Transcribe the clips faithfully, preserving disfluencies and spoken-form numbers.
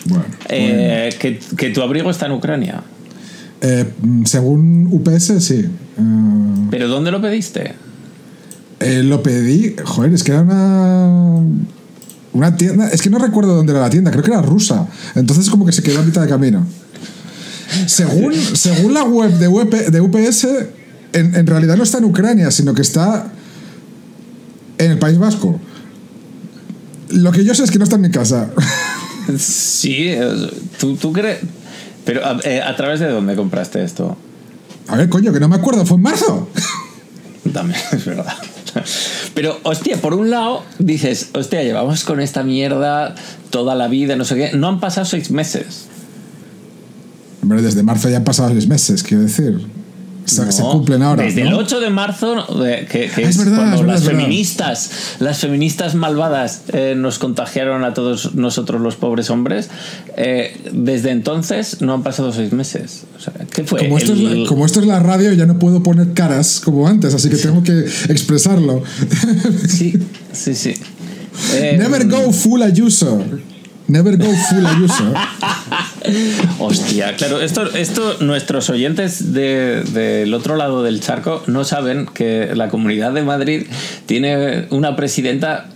Bueno, eh, que, que tu abrigo está en Ucrania. Eh, según U P S, sí. Uh, ¿Pero dónde lo pediste? Eh, lo pedí, joder, es que era una una tienda, es que no recuerdo dónde era la tienda, creo que era rusa, entonces como que se quedó a mitad de camino. Según, según la web de, U P, de U P S, en, en realidad no está en Ucrania, sino que está en el País Vasco. Lo que yo sé es que no está en mi casa. Sí, tú, tú crees... Pero eh, ¿a través de dónde compraste esto? A ver, coño, que no me acuerdo, fue en marzo. También es verdad. Pero, hostia, por un lado dices, hostia, llevamos con esta mierda toda la vida, no sé qué. No han pasado seis meses. Hombre, desde marzo ya han pasado seis meses, quiero decir. Se, no, se cumplen ahora. Desde ¿no? el ocho de marzo, que, que es, es, verdad, cuando es verdad, las es feministas, las feministas malvadas eh, nos contagiaron a todos nosotros los pobres hombres. Eh, desde entonces no han pasado seis meses. O sea, ¿qué fue? Como esto, el... es, como esto es la radio, ya no puedo poner caras como antes, así que tengo que expresarlo. Sí, sí, sí. Eh, Never go full Ayuso. Never go full Ayuso. Hostia, claro, esto, esto nuestros oyentes de, del otro lado del charco no saben que la Comunidad de Madrid tiene una presidenta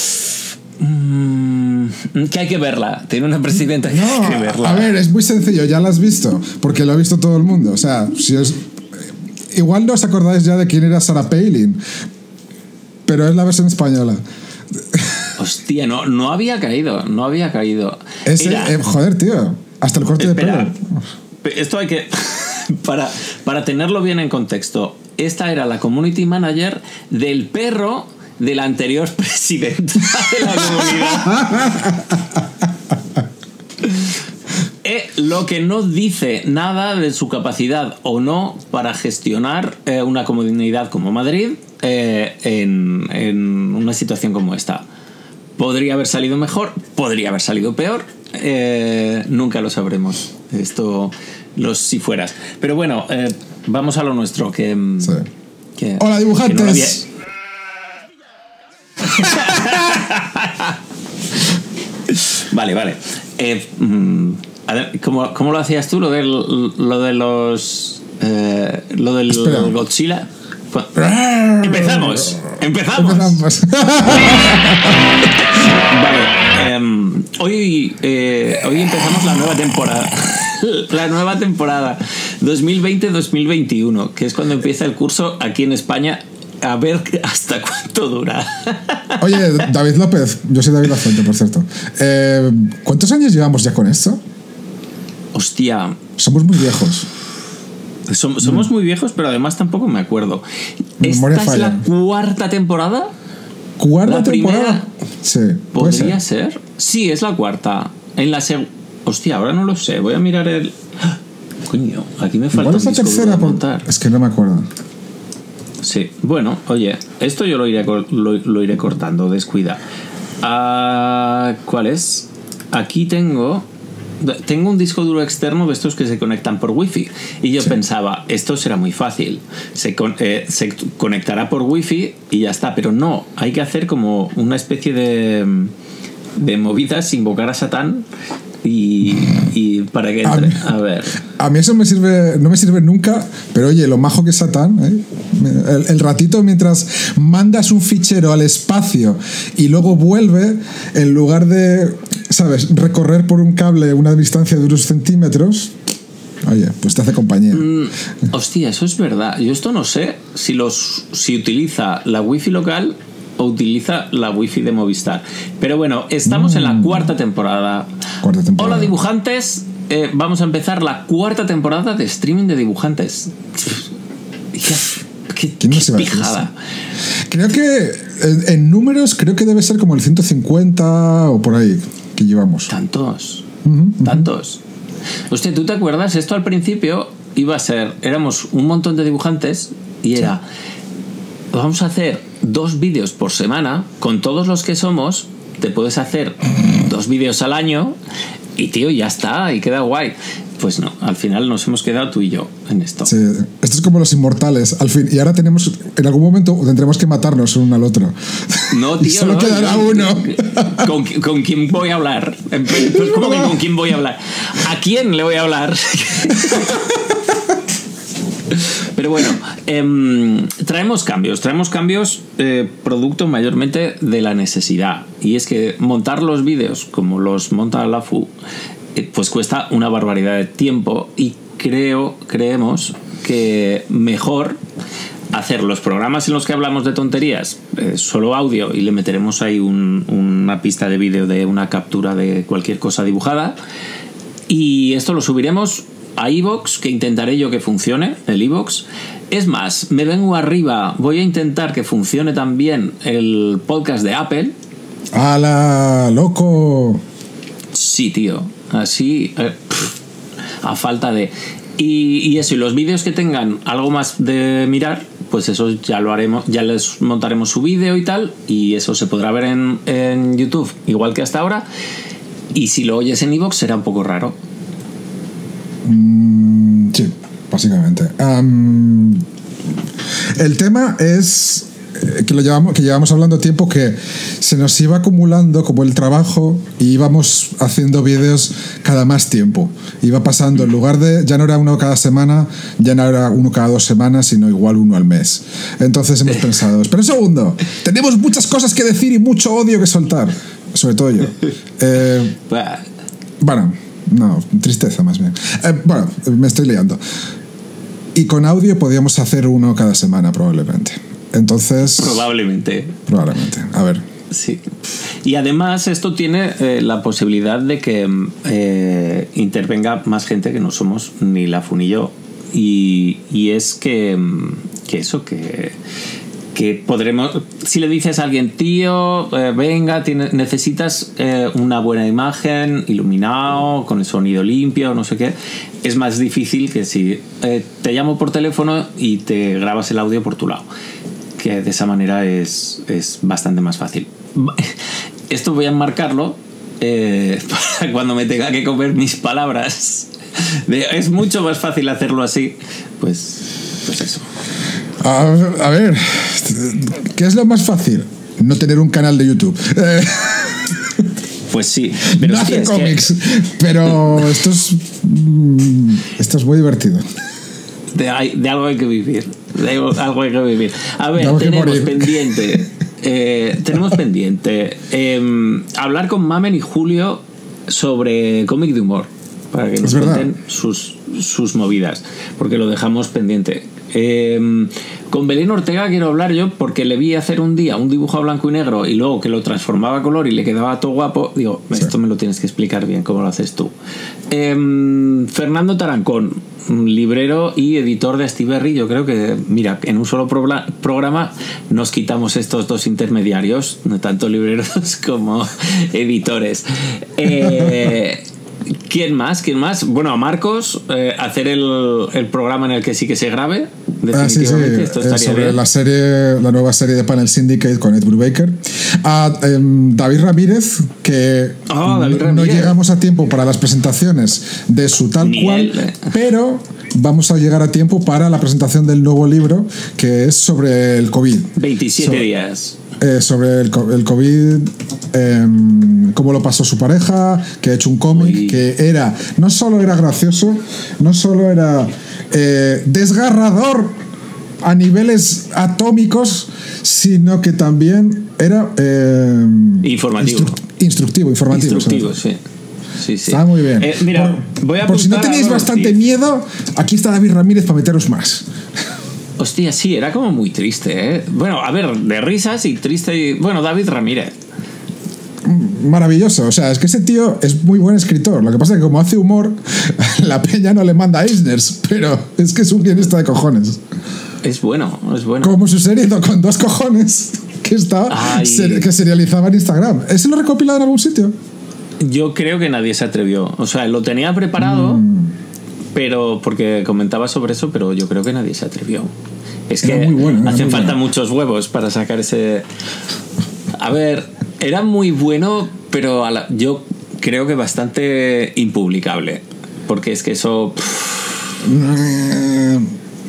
mmm, que hay que verla. Tiene una presidenta que no, hay que verla. A ver, es muy sencillo, ya la has visto, porque lo ha visto todo el mundo. O sea, si es, igual no os acordáis ya de quién era Sarah Palin, pero es la versión española. Hostia, no, no había caído, no había caído. Ese, Era, eh, joder, tío, hasta el corte espera, de pelo. Esto hay que... Para, para tenerlo bien en contexto, esta era la community manager del perro de la anterior presidenta de la comunidad. eh, lo que no dice nada de su capacidad o no para gestionar eh, una comunidad como Madrid eh, en, en una situación como esta. Podría haber salido mejor, podría haber salido peor, eh, nunca lo sabremos. Esto, los si fueras. Pero bueno, eh, vamos a lo nuestro. Que, sí. que Hola, dibujantes. Que no había... Vale, vale. Eh, a ver, ¿cómo, ¿Cómo lo hacías tú? Lo de, lo de los. Eh, lo del Espera. Godzilla. Empezamos. Empezamos. Empezamos. Vale. Eh, hoy, eh, hoy empezamos la nueva temporada. La nueva temporada dos mil veinte dos mil veintiuno, que es cuando empieza el curso aquí en España. A ver hasta cuánto dura. Oye, David López, yo soy David Lafuente, por cierto. Eh, ¿Cuántos años llevamos ya con esto? Hostia. Somos muy viejos. Som, somos muy viejos, pero además tampoco me acuerdo. Mi ¿Esta memoria es falla. la cuarta temporada? ¿Cuarta ¿La temporada? Sí. ¿Podría ser? ser? Sí, es la cuarta. En la seg... Hostia, ahora no lo sé. Voy a mirar el... Coño, aquí me falta Igual es la un disco tercera. por Por... montar. Es que no me acuerdo. Sí, bueno, oye, esto yo lo iré, lo, lo iré cortando, descuida. Uh, ¿Cuál es? Aquí tengo Tengo un disco duro externo de estos que se conectan por wifi. Y yo sí. pensaba, esto será muy fácil. Se, con, eh, se conectará por wifi y ya está. Pero no, hay que hacer como una especie de, de movidas, invocar a Satán. Y, y para que entre. A, mí, a ver. A mí eso me sirve, no me sirve nunca, pero oye, lo majo que es Satán, ¿eh? el, el ratito mientras mandas un fichero al espacio y luego vuelve, en lugar de, ¿sabes?, recorrer por un cable una distancia de unos centímetros, oye, pues te hace compañía. Mm, hostia, eso es verdad. Yo esto no sé si, los, si utiliza la wifi local o utiliza la wifi de Movistar. Pero bueno, estamos mm. en la cuarta temporada. Cuarta temporada. Hola, dibujantes. Eh, vamos a empezar la cuarta temporada de streaming de dibujantes. Qué, qué, qué pijada. Creo que en, en números creo que debe ser como el ciento cincuenta o por ahí que llevamos. Tantos. Uh-huh, Tantos. Uh-huh. Hostia, ¿tú te acuerdas? Esto al principio iba a ser, éramos un montón de dibujantes y era, sí. vamos a hacer dos vídeos por semana, con todos los que somos, te puedes hacer dos vídeos al año y tío, ya está, y queda guay. Pues no, Al final nos hemos quedado tú y yo en esto. Sí, esto es como los inmortales, al fin. Y ahora tenemos, en algún momento tendremos que matarnos uno al otro. No, tío. Y solo no, quedará yo, uno. ¿Con, ¿Con quién voy a hablar? Pues, ¿cómo que con quién voy a hablar? ¿A quién le voy a hablar? Pero bueno, eh, traemos cambios, traemos cambios eh, producto mayormente de la necesidad. Y es que montar los vídeos como los monta la F U, eh, pues cuesta una barbaridad de tiempo y creo, creemos que mejor hacer los programas en los que hablamos de tonterías, eh, solo audio, y le meteremos ahí un, una pista de vídeo de una captura de cualquier cosa dibujada. Y esto lo subiremos a iVoox, que intentaré yo que funcione el iVoox. Es más, me vengo arriba, voy a intentar que funcione también el podcast de Apple. ¡Hala, loco! Sí, tío, así eh, pff, a falta de... Y, y eso, y los vídeos que tengan algo más de mirar, pues eso ya lo haremos, ya les montaremos su vídeo y tal, y eso se podrá ver en, en YouTube igual que hasta ahora. Y si lo oyes en iVoox será un poco raro. Mm, sí, básicamente. Um, el tema es que lo llevamos, que llevamos hablando tiempo, que se nos iba acumulando como el trabajo y íbamos haciendo vídeos cada más tiempo. Iba pasando, en lugar de, ya no era uno cada semana, ya no era uno cada dos semanas, sino igual uno al mes. Entonces hemos pensado, espera un segundo, tenemos muchas cosas que decir y mucho odio que soltar, sobre todo yo. Eh, bueno, no, tristeza más bien. Eh, bueno, me estoy liando. Y con audio podíamos hacer uno cada semana probablemente. Entonces... Probablemente. Probablemente. A ver. Sí. Y además esto tiene eh, la posibilidad de que eh, intervenga más gente que no somos ni la F U ni yo. Y, y es que, que eso, que... que podremos, si le dices a alguien, tío, eh, venga, tiene, necesitas eh, una buena imagen, iluminado, con el sonido limpio, no sé qué, es más difícil que si eh, te llamo por teléfono y te grabas el audio por tu lado, que de esa manera es, es bastante más fácil. Esto voy a enmarcarlo eh, para cuando me tenga que comer mis palabras. De, es mucho más fácil hacerlo así, pues, pues eso. A, a ver, ¿qué es lo más fácil? No tener un canal de YouTube. Pues sí, pero no hacer cómics, que... pero esto es, esto es muy divertido. De, hay, de algo hay que vivir. De algo hay que vivir. A ver, tenemos pendiente. Eh, tenemos pendiente eh, hablar con Mamen y Julio sobre cómic de humor, para que nos cuenten sus, sus movidas, porque lo dejamos pendiente. Eh, con Belén Ortega quiero hablar yo porque le vi hacer un día un dibujo a blanco y negro y luego que lo transformaba a color y le quedaba todo guapo. Digo, sí, esto me lo tienes que explicar bien cómo lo haces tú. eh, Fernando Tarancón, librero y editor de Astiberri. Yo creo que, mira, en un solo pro- programa nos quitamos estos dos intermediarios, no tanto libreros como editores. eh ¿Quién más? ¿Quién más? Bueno, a Marcos, eh, hacer el, el programa en el que sí que se grabe. Definitivamente, ah, sí, sí. Esto estaría sobre bien. la serie, la nueva serie de Panel Syndicate con Ed Brubaker. A eh, David Ramírez, que oh, David no, Ramírez. no llegamos a tiempo para las presentaciones de su tal Ni cual, él. pero vamos a llegar a tiempo para la presentación del nuevo libro, que es sobre el COVID. veintisiete so, días. Eh, sobre el, el COVID, eh, cómo lo pasó su pareja, que ha hecho un cómic que era, no solo era gracioso, no solo era eh, desgarrador a niveles atómicos, sino que también era eh, informativo. Instru- instructivo, informativo. Instructivo, sí. Sí, sí. Está muy bien. Eh, mira, por, voy a por si no tenéis bastante sí. miedo, aquí está David Ramírez para meteros más. Hostia, sí, era como muy triste, ¿eh? Bueno, a ver, de risas y triste y... Bueno, David Ramírez. Maravilloso, o sea, es que ese tío es muy buen escritor. Lo que pasa es que como hace humor, la peña no le manda Eisners, pero es que es un guionista de cojones. Es bueno, es bueno. Como su serie con dos cojones que está ser, que serializaba en Instagram. ¿Ese lo recopilado en algún sitio? Yo creo que nadie se atrevió. O sea, lo tenía preparado... Mm. Pero porque comentaba sobre eso, pero yo creo que nadie se atrevió. Es era que muy bueno, hacen muy falta bueno. muchos huevos para sacar ese... A ver, era muy bueno, pero a la... yo creo que bastante impublicable. Porque es que eso... Eh,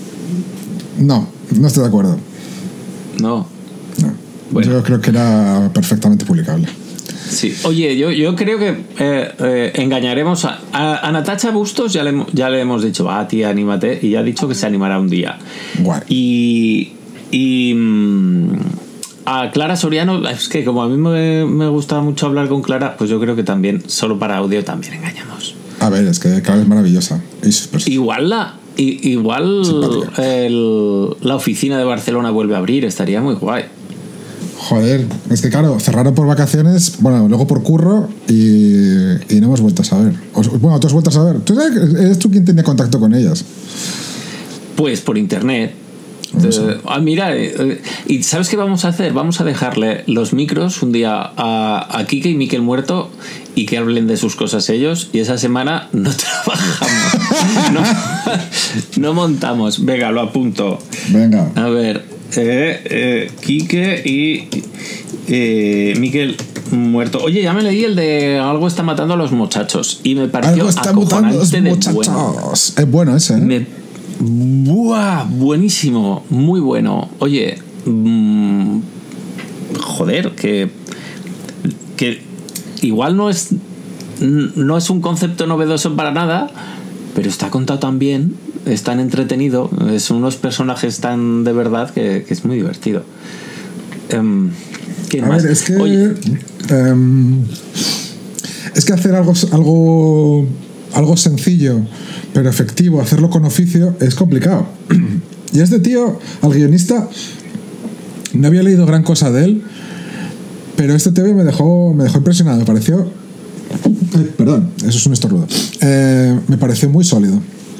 no, no estoy de acuerdo. No. No. Bueno. Yo creo que era perfectamente publicable. Sí. Oye, yo, yo creo que eh, eh, engañaremos a, a, a Natacha Bustos, ya le, ya le hemos dicho, ah, tía, anímate, y ya ha dicho que se animará un día. Guay. Y... y mmm, a Clara Soriano, es que como a mí me, me gusta mucho hablar con Clara, pues yo creo que también, solo para audio también engañamos. A ver, es que Clara es maravillosa. Es, pues, igual la i, igual el, la oficina de Barcelona vuelve a abrir, estaría muy guay. Joder, es que claro, cerraron por vacaciones, bueno, luego por curro y, y no hemos vuelto a saber. O, bueno, tú has vuelto a saber. ¿Tú sabes, eres tú quien tenía contacto con ellas? Pues por internet. No sé. Uh, ah, mira, eh, y ¿sabes qué vamos a hacer? Vamos a dejarle los micros un día a, a Quique y Miquel Muerto y que hablen de sus cosas ellos, y esa semana no trabajamos. no, no montamos. Venga, lo apunto. Venga. A ver, eh, eh, Quique y eh, Miquel Muerto. Oye, ya me leí el de Algo está matando a los muchachos y me pareció Algo está matando a los muchachos. Bueno. Es bueno ese, ¿eh? Me, ¡buah! Buenísimo, muy bueno. Oye, mmm, joder, que, que igual no es no es un concepto novedoso para nada, pero está contado tan bien, es tan entretenido, son unos personajes tan de verdad que, que es muy divertido. Um, ¿qué A más? ver, es que Oye, um, es que hacer algo algo algo sencillo pero efectivo, hacerlo con oficio, es complicado. Y este tío, al guionista, no había leído gran cosa de él, pero este T V me dejó, me dejó impresionado. Me pareció... Eh, perdón, eso es un estornudo. Eh, me pareció muy sólido.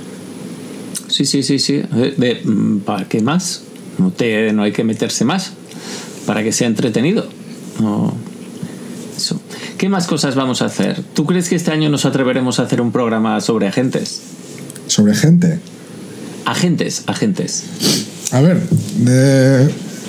sí, sí, sí, sí. De, de, ¿para qué más? No, te, no hay que meterse más para que sea entretenido. No. Eso. ¿Qué más cosas vamos a hacer? ¿Tú crees que este año nos atreveremos a hacer un programa sobre agentes? Sobre gente. Agentes, agentes. A ver, de...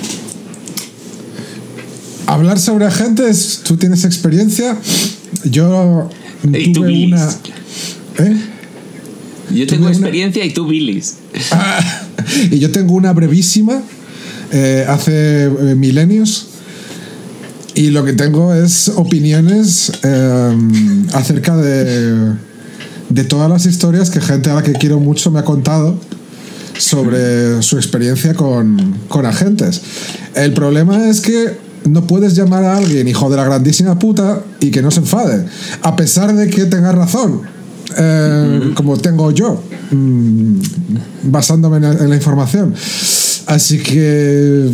hablar sobre agentes, tú tienes experiencia. Yo y tú, tuve Billis. una... ¿Eh? Yo tengo tuve experiencia una... y tú, Billis. Ah, y yo tengo una brevísima, eh, hace eh, milenios. Y lo que tengo es opiniones eh, acerca de, de todas las historias que gente a la que quiero mucho me ha contado sobre su experiencia con, con agentes. El problema es que no puedes llamar a alguien hijo de la grandísima puta y que no se enfade, a pesar de que tenga razón, eh, mm-hmm. como tengo yo, mm, basándome en, en la información. Así que...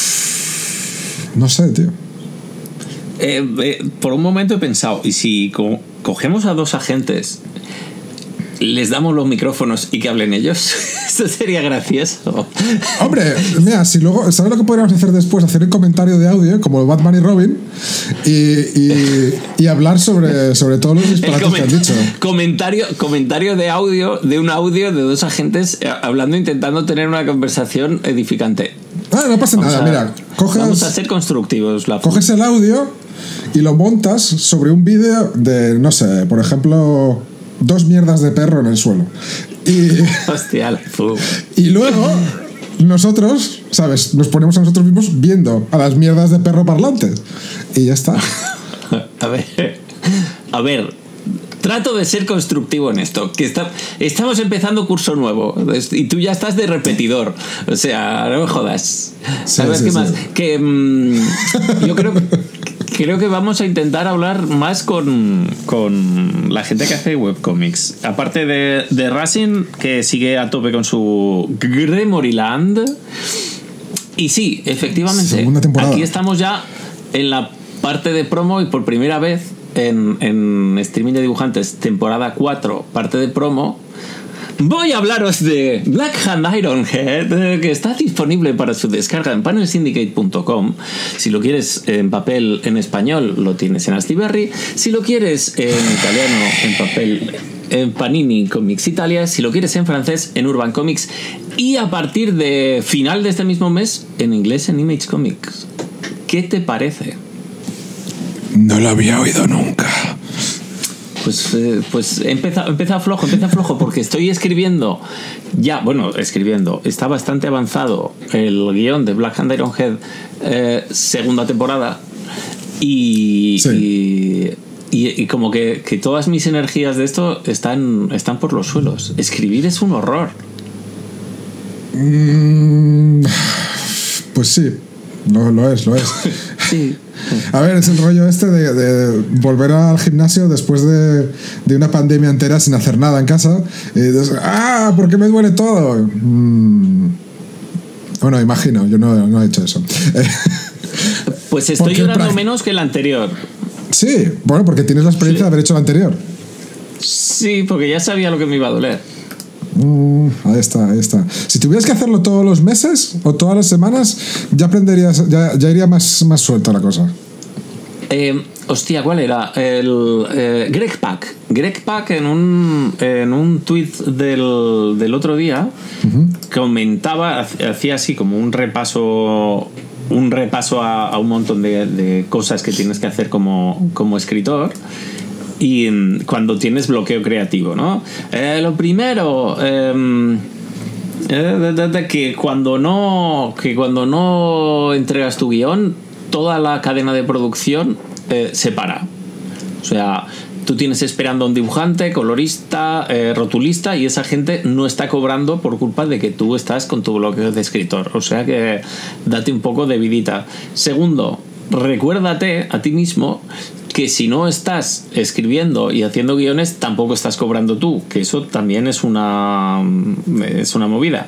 no sé, tío. Eh, eh, por un momento he pensado, ¿y si co- cogemos a dos agentes, les damos los micrófonos y que hablen ellos? Esto sería gracioso. Hombre, mira, si luego, ¿sabes lo que podríamos hacer después? Hacer un comentario de audio como Batman y Robin y, y, y hablar sobre, sobre todos los disparates que han dicho. Comentario, comentario de audio, de un audio de dos agentes hablando, intentando tener una conversación edificante. Ah, no pasa vamos nada, a, mira, coges, vamos a ser constructivos. La coges el audio y lo montas sobre un vídeo de, no sé, por ejemplo, dos mierdas de perro en el suelo. Y, hostia, la y luego nosotros, ¿sabes? Nos ponemos a nosotros mismos viendo a las mierdas de perro parlantes. Y ya está. A ver, a ver, trato de ser constructivo en esto. Que está, estamos empezando curso nuevo y tú ya estás de repetidor. O sea, no me jodas. Sí, a ver, sí, ¿qué sí. más? Que mmm, yo creo que creo que vamos a intentar hablar más con, con la gente que hace webcomics. Aparte de, de Racing, que sigue a tope con su Gremoriland. Y sí, efectivamente, aquí estamos ya en la parte de promo y por primera vez en, en Streaming de Dibujantes, temporada cuatro, parte de promo. Voy a hablaros de Black Hand Ironhead, que está disponible para su descarga en panel syndicate punto com. Si lo quieres en papel en español, lo tienes en Astiberri. Si lo quieres en italiano, en papel en Panini Comics Italia. Si lo quieres en francés, en Urban Comics. Y a partir de final de este mismo mes, en inglés, en Image Comics. ¿Qué te parece? No lo había oído nunca. pues, eh, pues empieza, empieza flojo, empieza flojo, porque estoy escribiendo, ya, bueno, escribiendo, está bastante avanzado el guión de Black Hand Ironhead, eh, segunda temporada, y, sí. y, y, y como que, que todas mis energías de esto están, están por los suelos. Escribir es un horror. Mm, pues sí, lo, lo es, lo es. Sí. A ver, es el rollo este de, de volver al gimnasio después de, de una pandemia entera sin hacer nada en casa. Y dices, ¡ah! ¿Por qué me duele todo? Mm, bueno, imagino, yo no, no he hecho eso. Pues estoy llorando menos que el anterior. Sí, bueno, porque tienes la experiencia sí. de haber hecho el anterior. Sí, porque ya sabía lo que me iba a doler. Mm, ahí está, ahí está. Si tuvieras que hacerlo todos los meses o todas las semanas, ya aprenderías, ya, ya iría más, más suelta la cosa. Eh, hostia, ¿cuál era? El eh, Greg Pak. Greg Pak en un en un tweet del, del otro día uh-huh. comentaba, hacía así como un repaso un repaso a, a un montón de, de cosas que tienes que hacer como, como escritor. Y cuando tienes bloqueo creativo, ¿no? Eh, lo primero, eh, eh, de, de, que cuando no que cuando no entregas tu guión, toda la cadena de producción eh, se para. O sea, tú tienes esperando a un dibujante, colorista, eh, rotulista, y esa gente no está cobrando por culpa de que tú estás con tu bloqueo de escritor. O sea que date un poco de vidita. Segundo, recuérdate a ti mismo que si no estás escribiendo y haciendo guiones, tampoco estás cobrando tú, que eso también es una es una movida.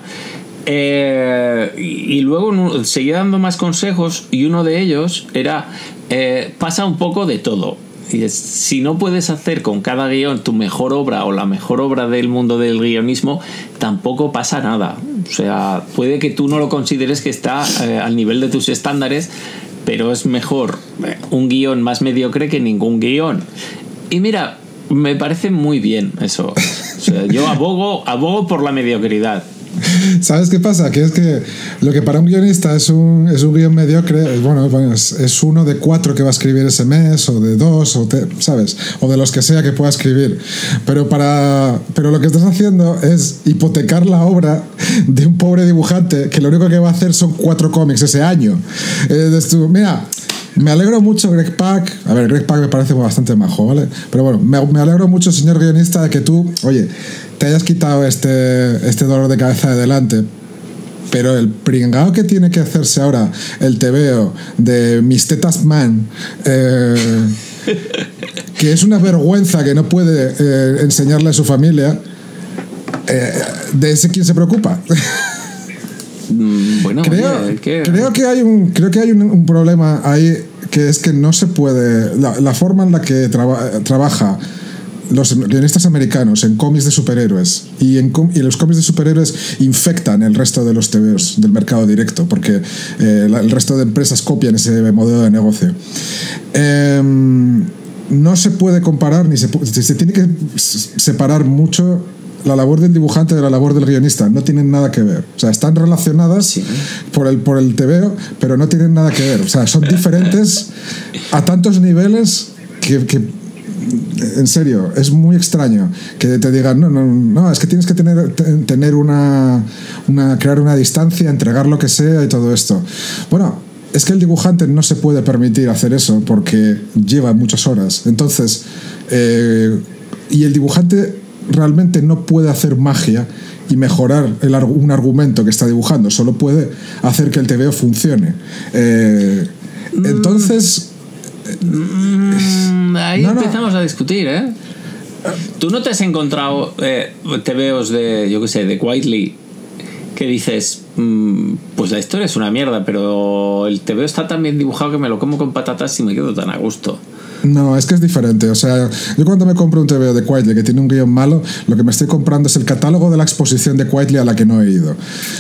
Eh, y, y luego seguía dando más consejos, y uno de ellos era eh, pasa un poco de todo. Y es, si no puedes hacer con cada guión tu mejor obra o la mejor obra del mundo del guionismo, tampoco pasa nada. O sea, puede que tú no lo consideres que está eh, al nivel de tus estándares, pero es mejor un guión más mediocre que ningún guión. Y mira, me parece muy bien eso. O sea, yo abogo, abogo por la mediocridad. ¿Sabes qué pasa? Que es que lo que para un guionista es un, es un guión mediocre, bueno, es, es uno de cuatro que va a escribir ese mes, o de dos, o te, ¿sabes? O de los que sea que pueda escribir. Pero, para, pero lo que estás haciendo es hipotecar la obra de un pobre dibujante que lo único que va a hacer son cuatro cómics ese año. Eh, tú, mira, me alegro mucho, Greg Pak. A ver, Greg Pak me parece bastante majo, ¿vale? Pero bueno, me, me alegro mucho, señor guionista, de que tú, oye, te hayas quitado este, este dolor de cabeza de delante. Pero el pringao que tiene que hacerse ahora el tebeo de Mis Tetas Man, eh, que es una vergüenza que no puede eh, enseñarle a su familia, eh, de ese quién se preocupa. Bueno, creo, oye, ¿qué? creo que hay un creo que hay un, un problema ahí, que es que no se puede la, la forma en la que traba, trabaja los guionistas americanos en cómics de superhéroes y, en y los cómics de superhéroes infectan el resto de los tebeos del mercado directo, porque eh, la, el resto de empresas copian ese modelo de negocio. Eh, no se puede comparar, ni se, se tiene que separar mucho la labor del dibujante de la labor del guionista. No tienen nada que ver. O sea, están relacionadas sí. por el, por el tebeo, pero no tienen nada que ver. O sea, son diferentes a tantos niveles que, que en serio, es muy extraño que te digan, no, no, no, es que tienes que tener, tener una, una, crear una distancia, entregar lo que sea y todo esto. Bueno, es que el dibujante no se puede permitir hacer eso porque lleva muchas horas. Entonces, eh, y el dibujante realmente no puede hacer magia y mejorar el, un argumento que está dibujando, solo puede hacer que el tebeo funcione. Eh, entonces... Mm, ahí no, empezamos no. a discutir, ¿eh? ¿Tú no te has encontrado eh, tebeos de, yo qué sé, de Whiteley que dices, mmm, pues la historia es una mierda, pero el tebeo está tan bien dibujado que me lo como con patatas y me quedo tan a gusto? No, es que es diferente. O sea, yo cuando me compro un tebeo de Whiteley que tiene un guión malo, lo que me estoy comprando es el catálogo de la exposición de Whiteley a la que no he ido.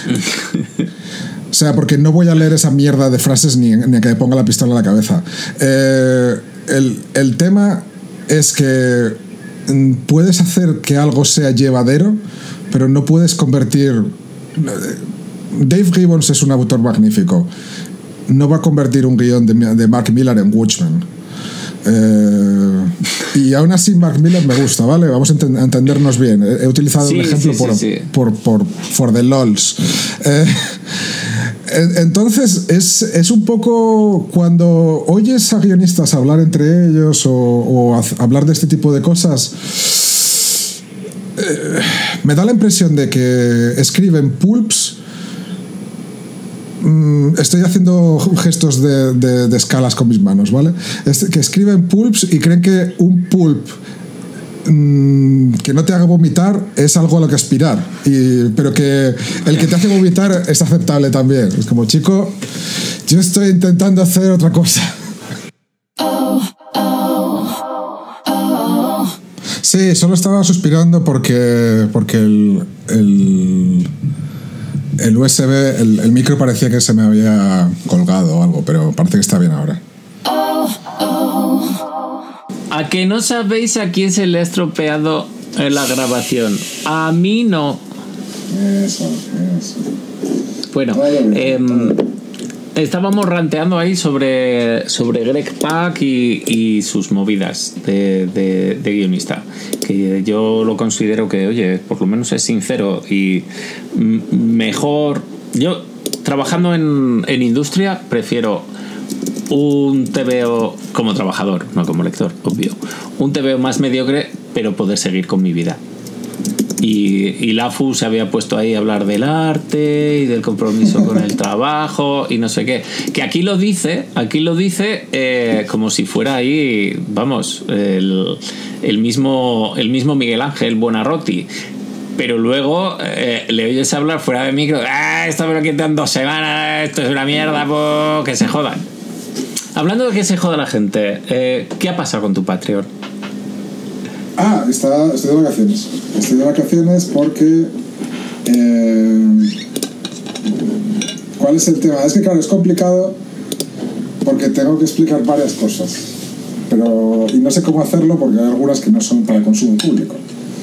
O sea, porque no voy a leer esa mierda de frases ni, ni a que me ponga la pistola en la cabeza. Eh, el, el tema es que puedes hacer que algo sea llevadero, pero no puedes convertir... Dave Gibbons es un autor magnífico. No va a convertir un guión de, de Mark Millar en Watchmen. Eh, y aún así Mark Miller me gusta, ¿vale? Vamos a, ent- a entendernos bien. He utilizado sí, un ejemplo sí, por, sí, sí. por, por, for the lols. Eh, entonces, es, es un poco cuando oyes a guionistas hablar entre ellos o, o a, hablar de este tipo de cosas, eh, me da la impresión de que escriben pulps. Estoy haciendo gestos de, de, de escalas con mis manos, ¿vale? Es que escriben pulps y creen que un pulp mmm, que no te haga vomitar es algo a lo que aspirar, y, pero que el que te hace vomitar es aceptable también. Es como, chico, yo estoy intentando hacer otra cosa. Sí, solo estaba suspirando porque, porque el... el El U S B, el, el micro parecía que se me había colgado o algo, pero parece que está bien ahora. ¿A que no sabéis a quién se le ha estropeado la grabación? A mí no. Eso, eso. Bueno, eh, estábamos ranteando ahí sobre, sobre Greg Pak y, y sus movidas de, de, de guionista. Que yo lo considero que, oye, por lo menos es sincero y mejor. Yo, trabajando en, en industria, prefiero un T V O como trabajador, no como lector, obvio. Un T V O más mediocre, pero poder seguir con mi vida. Y, y Lafu se había puesto ahí a hablar del arte y del compromiso con el trabajo y no sé qué. Que aquí lo dice, aquí lo dice eh, como si fuera ahí, vamos, el, el, mismo, el mismo Miguel Ángel Buonarroti. Pero luego eh, le oyes hablar fuera de micro, ah, esto me lo quitan dos semanas, esto es una mierda, pues que se jodan. Hablando de que se joda la gente, eh, ¿qué ha pasado con tu Patreon? Ah, está, estoy de vacaciones. Estoy de vacaciones porque... Eh, ¿Cuál es el tema? Es que claro, es complicado porque tengo que explicar varias cosas. Pero... Y no sé cómo hacerlo porque hay algunas que no son para consumo público.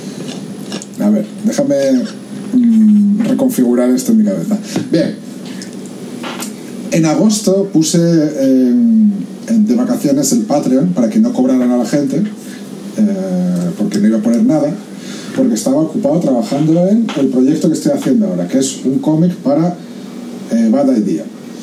A ver, déjame mmm, reconfigurar esto en mi cabeza. Bien. En agosto puse eh, de vacaciones el Patreon para que no cobraran a la gente. Eh, porque no iba a poner nada, porque estaba ocupado trabajando en el proyecto que estoy haciendo ahora, que es un cómic para eh, Bad Idea.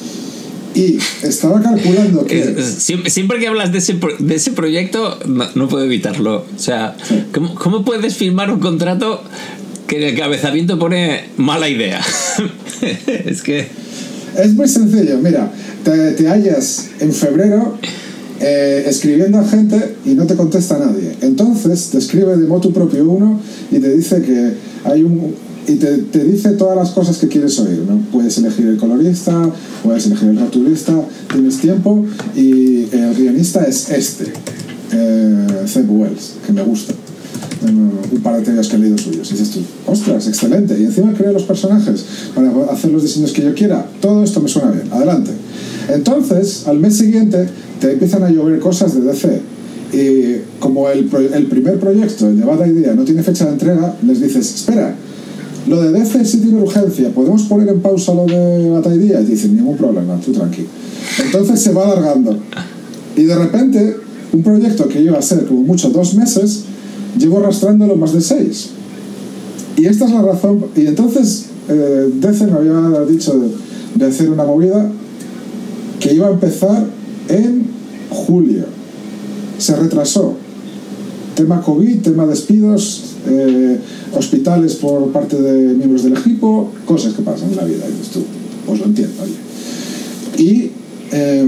Y estaba calculando que... Siempre, siempre que hablas de ese, de ese proyecto, no, no puedo evitarlo. O sea, sí. ¿cómo, ¿cómo puedes firmar un contrato que en el cabezamiento pone mala idea? Es que... Es muy sencillo, mira, te, te hallas en febrero... Eh, escribiendo a gente y no te contesta nadie. Entonces te escribe de motu propio uno y te dice que hay un y te, te dice todas las cosas que quieres oír, ¿no? Puedes elegir el colorista, puedes elegir el cartunista, tienes tiempo, y el guionista es este, eh, Zeb Wells, que me gusta. Un par de teorías que he leído suyos. Y dices tú, ostras, excelente. Y encima creo los personajes para hacer los diseños que yo quiera. Todo esto me suena bien. Adelante. Entonces, al mes siguiente, te empiezan a llover cosas de D C. Y como el, el primer proyecto, el de Bad Idea, no tiene fecha de entrega, les dices, espera, lo de D C sí tiene urgencia, ¿podemos poner en pausa lo de Bad Idea? Y dicen, ningún problema, tú tranqui. Entonces se va alargando. Y de repente, un proyecto que iba a ser como mucho dos meses, llevo arrastrándolo más de seis. Y esta es la razón. Y entonces eh, D C me había dicho de, de hacer una movida que iba a empezar en julio. Se retrasó. Tema COVID, tema despidos, eh, hospitales por parte de miembros del equipo, cosas que pasan en la vida. Y dices tú, pues lo entiendo. Oye. Y eh,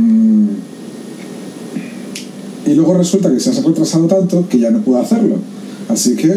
Y luego resulta que se ha retrasado tanto que ya no puedo hacerlo. Así que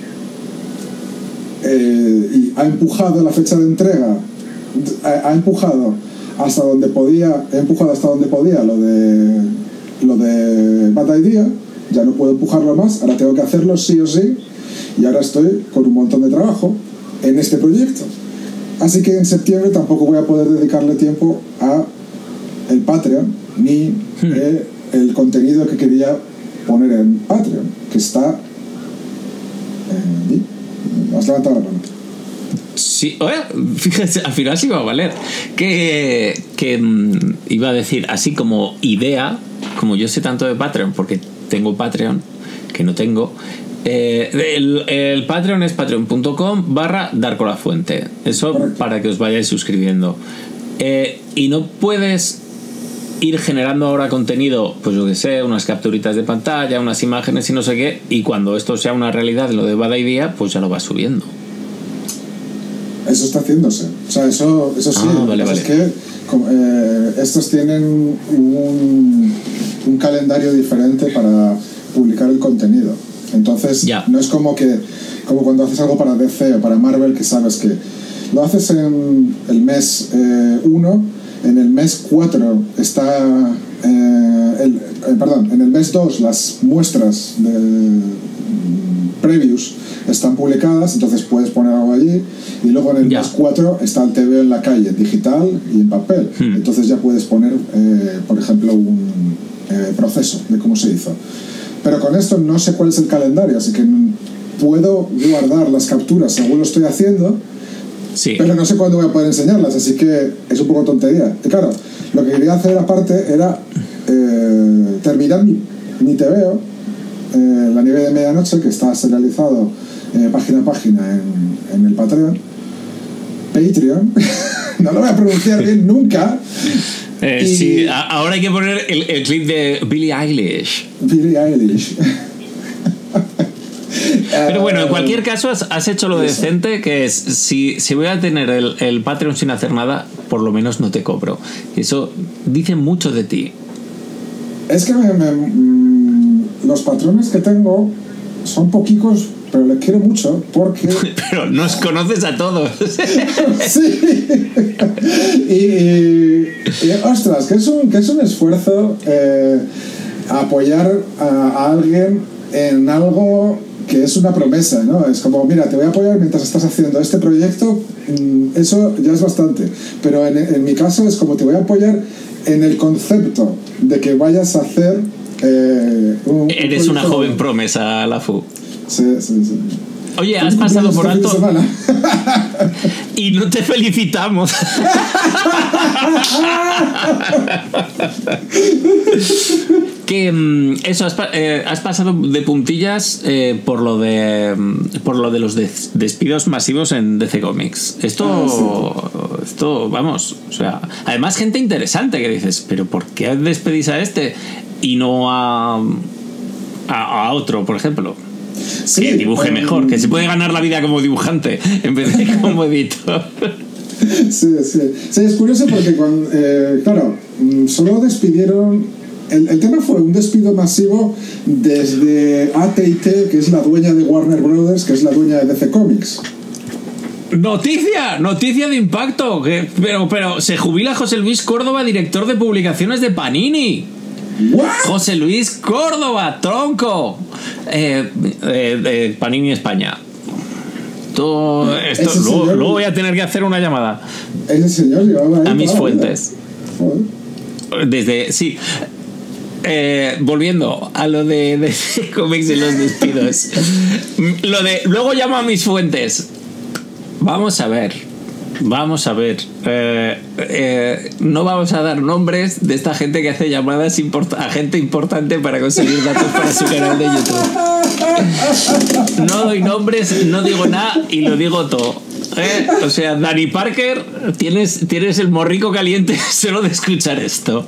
eh, y ha empujado la fecha de entrega, ha, ha empujado hasta donde podía, he empujado hasta donde podía lo de lo de Bad Idea, ya no puedo empujarlo más, ahora tengo que hacerlo sí o sí, y ahora estoy con un montón de trabajo en este proyecto. Así que en septiembre tampoco voy a poder dedicarle tiempo a el Patreon ni hmm. eh, el contenido que quería poner en Patreon, que está... Eh, ¿has levantado la mano? Sí, oye, fíjate, al final sí va a valer. Que, que iba a decir, así como idea, como yo sé tanto de Patreon, porque tengo Patreon, que no tengo, eh, el, el Patreon es patreon.com barra darcolafuente. Eso Correcto. Para que os vayáis suscribiendo. Eh, y no puedes ir generando ahora contenido, pues yo que sé, unas capturitas de pantalla, unas imágenes y no sé qué, y cuando esto sea una realidad, lo de Bad Idea, pues ya lo vas subiendo. Eso está haciéndose. O sea, eso, eso sí. Ah, vale, vale. Es que eh, estos tienen un, un calendario diferente para publicar el contenido. Entonces, ya. No es como que como cuando haces algo para D C o para Marvel, que sabes que lo haces en el mes uno, eh, en el mes cuatro está eh, el, eh, perdón, en el mes dos las muestras de previews están publicadas, entonces puedes poner algo allí, y luego en el ya. mes cuatro está el T V en la calle, digital y en papel. Hmm. Entonces ya puedes poner, eh, por ejemplo, un eh, proceso de cómo se hizo. Pero con esto no sé cuál es el calendario, así que puedo guardar las capturas según lo estoy haciendo, sí. Pero no sé cuándo voy a poder enseñarlas, así que es un poco tontería. Y claro, lo que quería hacer aparte era eh, terminar mi, mi T V O, eh, La Nieve de Medianoche, que está serializado eh, página a página en, en el Patreon. Patreon. No lo voy a pronunciar bien nunca. Eh, y... Sí, ahora hay que poner el, el clip de Billie Eilish. Billie Eilish. Pero bueno, en cualquier caso has, has hecho lo Eso. decente, que es, si, si voy a tener el, el Patreon sin hacer nada, por lo menos no te cobro. Eso dice mucho de ti. Es que me, me, mmm, los patrones que tengo son poquicos, pero les quiero mucho porque... Pero nos conoces a todos. Sí. Y, y, y ostras, que es un, que es un esfuerzo eh, apoyar a, a alguien en algo que es una promesa, ¿no? Es como, mira, te voy a apoyar mientras estás haciendo este proyecto, eso ya es bastante. Pero en, en mi caso es como, te voy a apoyar en el concepto de que vayas a hacer... Eh, un, Eres un una joven promesa, Lafu. Sí, sí, sí. Oye, has pasado por alto y no te felicitamos. Que eso, has, eh, has pasado de puntillas eh, por lo de por lo de los des despidos masivos en D C Comics. Esto, ah, sí. esto, vamos, o sea, además gente interesante que dices, pero ¿por qué despedís a este y no a a, a otro, por ejemplo? Sí, que dibuje um, mejor, que se puede ganar la vida como dibujante en vez de como editor. Sí, sí. Sí, es curioso porque, cuando, eh, claro, solo despidieron. El, el tema fue un despido masivo desde A T and T, que es la dueña de Warner Brothers, que es la dueña de D C Comics. Noticia, noticia de impacto. Que, pero, pero se jubila José Luis Córdoba, director de publicaciones de Panini. ¿What? José Luis Córdoba, tronco. Eh, eh, de Panini España. Todo esto, luego, señor, luego voy a tener que hacer una llamada. Ese señor llevaba ahí a mis fuentes. Joder. Desde, sí. Eh, volviendo a lo de, de cómics y los despidos. Lo de luego llamo a mis fuentes. Vamos a ver. Vamos a ver. Eh, eh, no vamos a dar nombres de esta gente que hace llamadas a gente importante para conseguir datos para su canal de YouTube. No doy nombres, no digo nada y lo digo todo. ¿Eh? O sea, Dani Parker, tienes, tienes el morrico caliente solo de escuchar esto.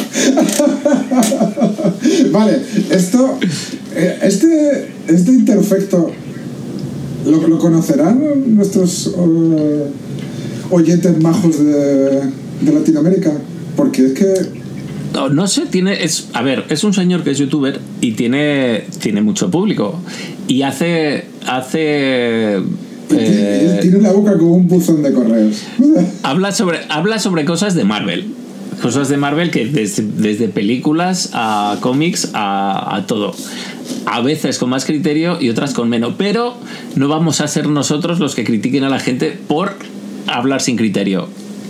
Vale, esto, este, este imperfecto, ¿lo, lo conocerán nuestros uh, oyentes majos de, de Latinoamérica? Porque es que... No, no sé, tiene... Es, a ver, es un señor que es youtuber y tiene, tiene mucho público. Y hace... hace eh, tiene la boca como un buzón de correos. habla, sobre, habla sobre cosas de Marvel. Cosas de Marvel que desde, desde películas a cómics a, a todo. A veces con más criterio y otras con menos. Pero no vamos a ser nosotros los que critiquen a la gente por hablar sin criterio.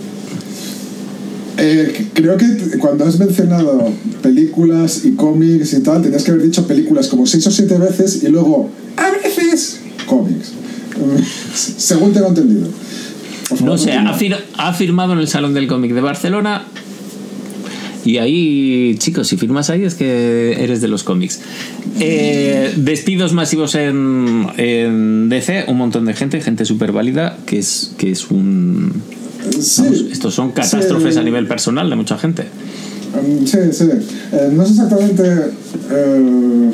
Eh, creo que cuando has mencionado películas y cómics y tal, tenías que haber dicho películas como seis o siete veces y luego, a veces, cómics. Según tengo entendido. No sé, ha, fir ha firmado en el Salón del Cómic de Barcelona Y ahí, chicos, si firmas ahí es que eres de los cómics. Eh, despidos masivos en, en D C, un montón de gente, gente súper válida, que es, que es un... Sí, vamos, estos son catástrofes sí, a nivel personal de mucha gente. Sí, sí. Eh, no sé exactamente... Eh,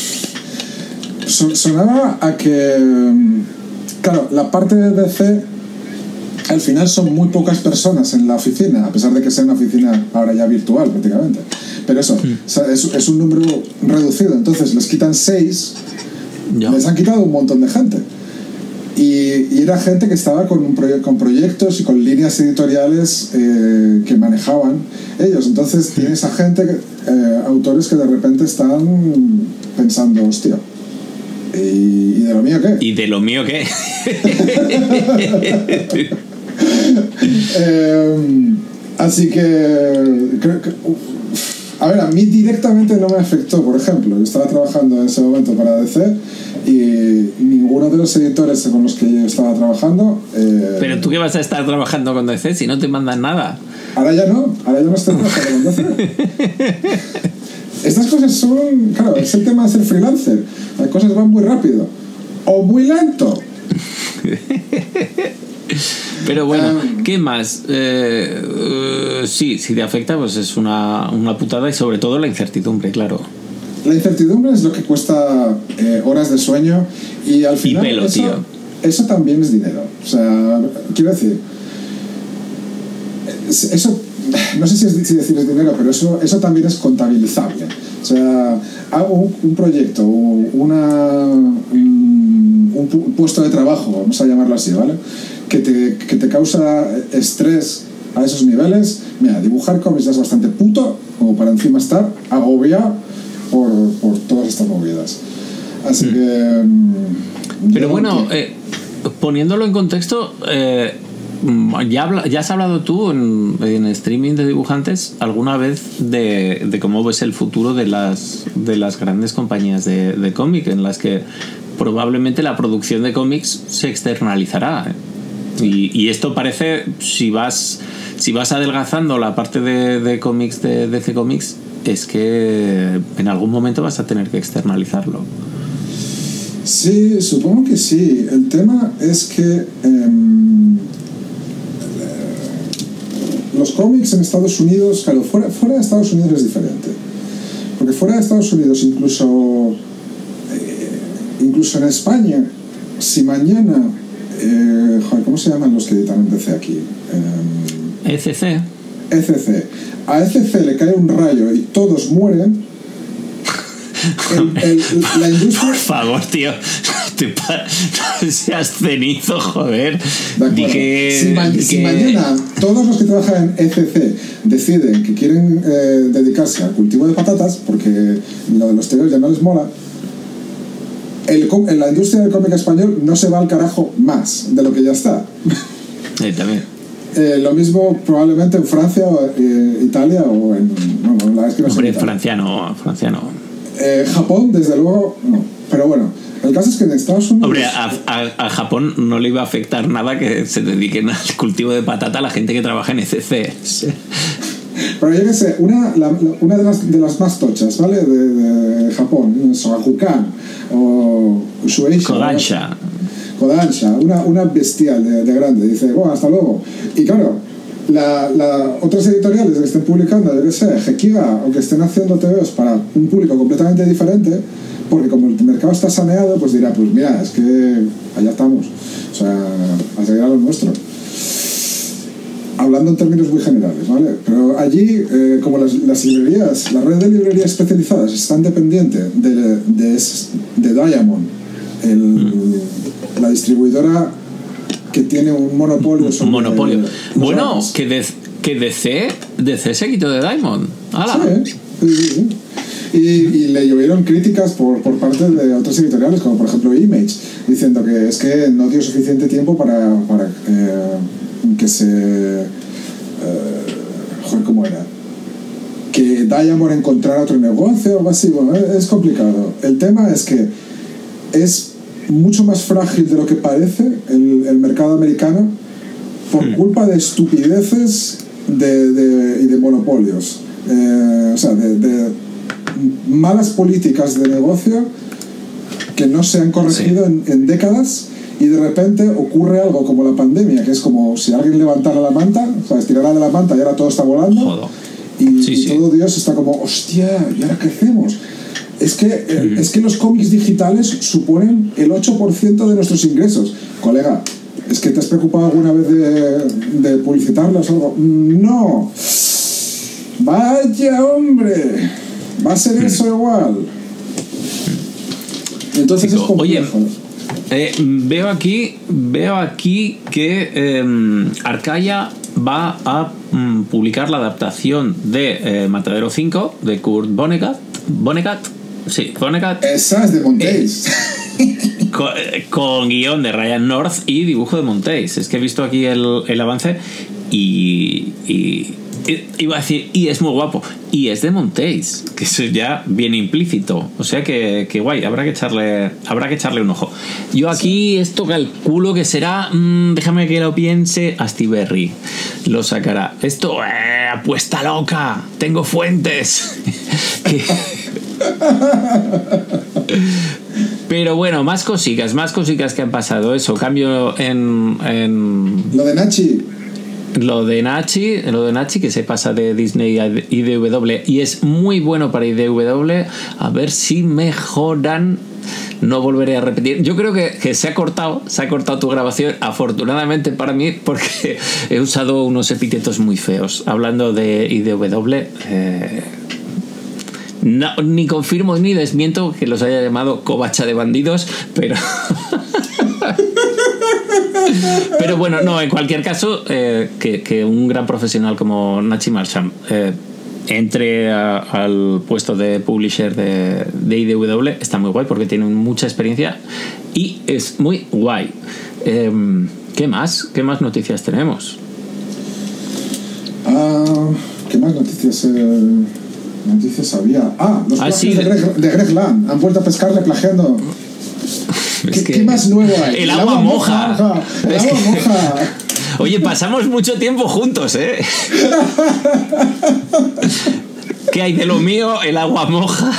sonaba a que... Claro, la parte de D C... Al final son muy pocas personas en la oficina, a pesar de que sea una oficina ahora ya virtual prácticamente. Pero eso, mm. o sea, es, es un número reducido. Entonces les quitan seis, ya. Les han quitado un montón de gente. Y, y era gente que estaba con, un proye- con proyectos y con líneas editoriales eh, que manejaban ellos. Entonces tienes a gente, que, eh, autores que de repente están pensando, hostia, ¿y, y de lo mío qué? ¿Y de lo mío qué? eh, así que, creo que a ver, a mí directamente no me afectó. Por ejemplo, yo estaba trabajando en ese momento para D C y ninguno de los editores con los que yo estaba trabajando eh, pero tú qué vas a estar trabajando con D C si no te mandan nada. Ahora ya no, ahora ya no estoy trabajando con D C. Estas cosas son, claro, es el tema de ser freelancer. Las cosas van muy rápido o muy lento. Pero bueno, um, ¿qué más? Eh, uh, sí, si te afecta, pues es una, una putada, y sobre todo la incertidumbre, claro. La incertidumbre es lo que cuesta eh, horas de sueño y al final y pelo, eso, tío. Eso también es dinero. O sea, quiero decir, eso, no sé si, es, si decir es dinero, pero eso, eso también es contabilizable. O sea, hago un, un proyecto, una, un, un puesto de trabajo, vamos a llamarlo así, ¿vale? Que te, que te causa estrés a esos niveles. Mira, dibujar cómics es bastante puto como para encima estar agobiado por, por todas estas movidas. Así mm. que... Pero bueno, eh, poniéndolo en contexto, eh, ya, habla, ya has hablado tú en, en streaming de dibujantes alguna vez de, de cómo ves el futuro de las, de las grandes compañías de, de cómic, en las que probablemente la producción de cómics se externalizará, ¿eh? Y, y esto parece, si vas si vas adelgazando la parte de, de cómics de D C Comics, es que en algún momento vas a tener que externalizarlo. Sí, supongo que sí. El tema es que eh, los cómics en Estados Unidos, claro, fuera, fuera de Estados Unidos es diferente. Porque fuera de Estados Unidos, incluso, eh, incluso en España, si mañana... Eh, joder, ¿cómo se llaman los que editan en D C aquí? Eh, E C C. E C C. A E C C le cae un rayo y todos mueren. El, el, la industria... Por favor, tío, te pa... no seas cenizo, joder. Dije, si, ma dije... si mañana todos los que trabajan en E C C deciden que quieren eh, dedicarse al cultivo de patatas, porque lo de los tebeos ya no les mola, El, en la industria del cómic español no se va al carajo más de lo que ya está. Sí, también. Eh, lo mismo probablemente en Francia, eh, Italia o en... No, la verdad es que no Hombre, sé. Francia no, Francia no. Eh, Japón, desde luego, no. Pero bueno, el caso es que en Estados Unidos... Hombre, a, a, a Japón no le iba a afectar nada que se dediquen al cultivo de patata a la gente que trabaja en E C C. Sí. Pero yo qué sé, una, la, una de, las, de las más tochas, ¿vale? De, de Japón, Sogakukan o Shueisha. Kodansha. Kodansha, una, una bestial de, de grande. Dice, bueno, hasta luego. Y claro, la, la, otras editoriales que estén publicando, yo qué sé, Hekiga, o que estén haciendo T Vs para un público completamente diferente, porque como el mercado está saneado, pues dirá, pues mira, es que allá estamos. O sea, a seguir a lo nuestro. Hablando en términos muy generales, ¿vale? Pero allí, eh, como las, las librerías, la red de librerías especializadas están dependientes de, de, de Diamond, el, mm. la distribuidora que tiene un monopolio sobre... Un monopolio. Bueno, armas. que, de, que D C, D C se quitó de Diamond. ¡Hala! Sí, sí, sí. Y, y le llovieron críticas por, por parte de otras editoriales, como por ejemplo Image, diciendo que es que no dio suficiente tiempo para... para eh, que se eh, joder, ¿cómo era? Que Diamond encontrara otro negocio o algo así. Bueno, es complicado. El tema es que es mucho más frágil de lo que parece el, el mercado americano por culpa de estupideces de, de, y de monopolios. eh, o sea, de, de malas políticas de negocio que no se han corregido sí. en, en décadas, y de repente ocurre algo como la pandemia, que es como si alguien levantara la manta, o sea, estirara de la manta y ahora todo está volando. Joder. Y, sí, y sí. todo Dios está como, hostia, ¿y ahora qué hacemos? Es que, eh, mm. es que los cómics digitales suponen el ocho por ciento de nuestros ingresos. Colega, ¿es que te has preocupado alguna vez de, de publicitarlos o algo? No. Vaya, hombre. Va a ser eso igual. Entonces Chico, es complejo. Oye, eh, veo aquí veo aquí que eh, Arcaia va a mm, publicar la adaptación de eh, Matadero cinco de Kurt Vonnegut. Vonnegut, sí, Vonnegut. Esa es de Montéis. Eh, con, con guión de Ryan North y dibujo de Montéis. Es que he visto aquí el, el avance y, y iba a decir, y es muy guapo, y es de Montéis, que eso ya viene implícito, o sea que, que guay, habrá que echarle habrá que echarle un ojo. Yo aquí esto calculo que será, mmm, déjame que lo piense, Astiberri lo sacará. Esto, eh, apuesta loca, tengo fuentes. que... Pero bueno, más cositas, más cositas que han pasado. Eso, cambio en, en... Lo de Nachi. Lo de Nachi, lo de Nachi que se pasa de Disney a I D W y es muy bueno para I D W. A ver si mejoran. No volveré a repetir. Yo creo que, que se ha cortado, se ha cortado tu grabación, afortunadamente para mí, porque he usado unos epítetos muy feos hablando de I D W. Eh, no, ni confirmo ni desmiento que los haya llamado covacha de bandidos, pero pero bueno, no, en cualquier caso, eh, que, que un gran profesional como Nachi Marchand eh, entre a, al puesto de publisher de, de I D W está muy guay porque tiene mucha experiencia y es muy guay. Eh, ¿Qué más? ¿Qué más noticias tenemos? Uh, ¿Qué más noticias? Eh, noticias había. Ah, los ah, plagios sí, de, Greg, de Greg Land. Han vuelto a pescarle plagiando. ¿Qué, que ¿Qué más nuevo hay? El, el agua, agua moja. moja. El es agua que... moja. Oye, pasamos mucho tiempo juntos, ¿eh? ¿Qué hay de lo mío? El agua moja.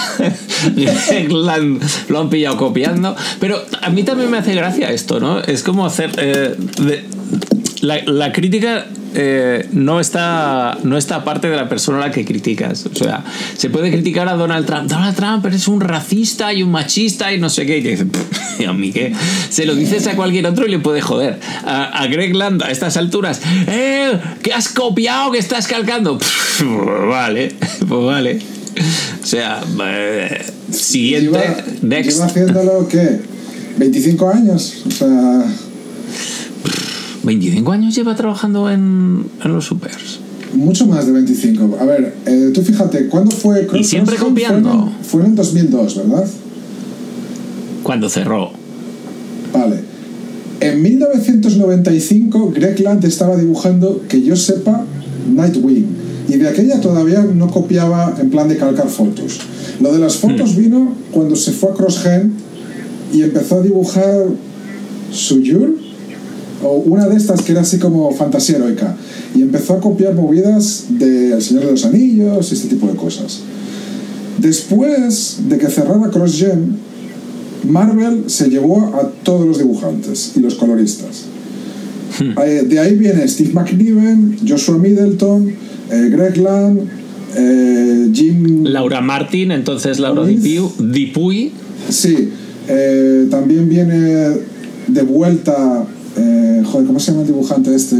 Lo han pillado copiando. Pero a mí también me hace gracia esto, ¿no? Es como hacer... Eh, de, la, la crítica eh, no está no está aparte de la persona a la que criticas. O sea, se puede criticar a Donald Trump. Donald Trump eres un racista y un machista y no sé qué. Y te dicen, ¿y a mí qué? Se lo dices a cualquier otro y le puede joder. A, a Greg Land a estas alturas, ¡eh! ¿Qué has copiado? ¿Qué estás calcando? Pff, vale, pues vale. O sea, eh, siguiente. Lleva, next. lleva haciéndolo, ¿qué? ¿veinticinco años? O sea... ¿veinticinco años lleva trabajando en, en los supers? Mucho más de veinticinco. A ver, eh, tú fíjate, ¿cuándo fue? Y siempre copiando. Fue en, fue en el dos mil dos, ¿verdad? Cuando cerró. Vale. En mil novecientos noventa y cinco, Greg Land estaba dibujando, que yo sepa, Nightwing. Y de aquella todavía no copiaba en plan de calcar fotos. Lo de las fotos hmm. vino cuando se fue a CrossGen y empezó a dibujar Suyur, o una de estas que era así como fantasía heroica, y empezó a copiar movidas de El Señor de los Anillos y este tipo de cosas. Después de que cerrara CrossGen, Marvel se llevó a todos los dibujantes y los coloristas. Hmm. De ahí viene Steve McNiven, Joshua Middleton, eh, Greg Land, eh, Jim... Laura Martin, entonces Laura Dipuy. Sí, eh, también viene de vuelta... Eh, joder, ¿cómo se llama el dibujante este?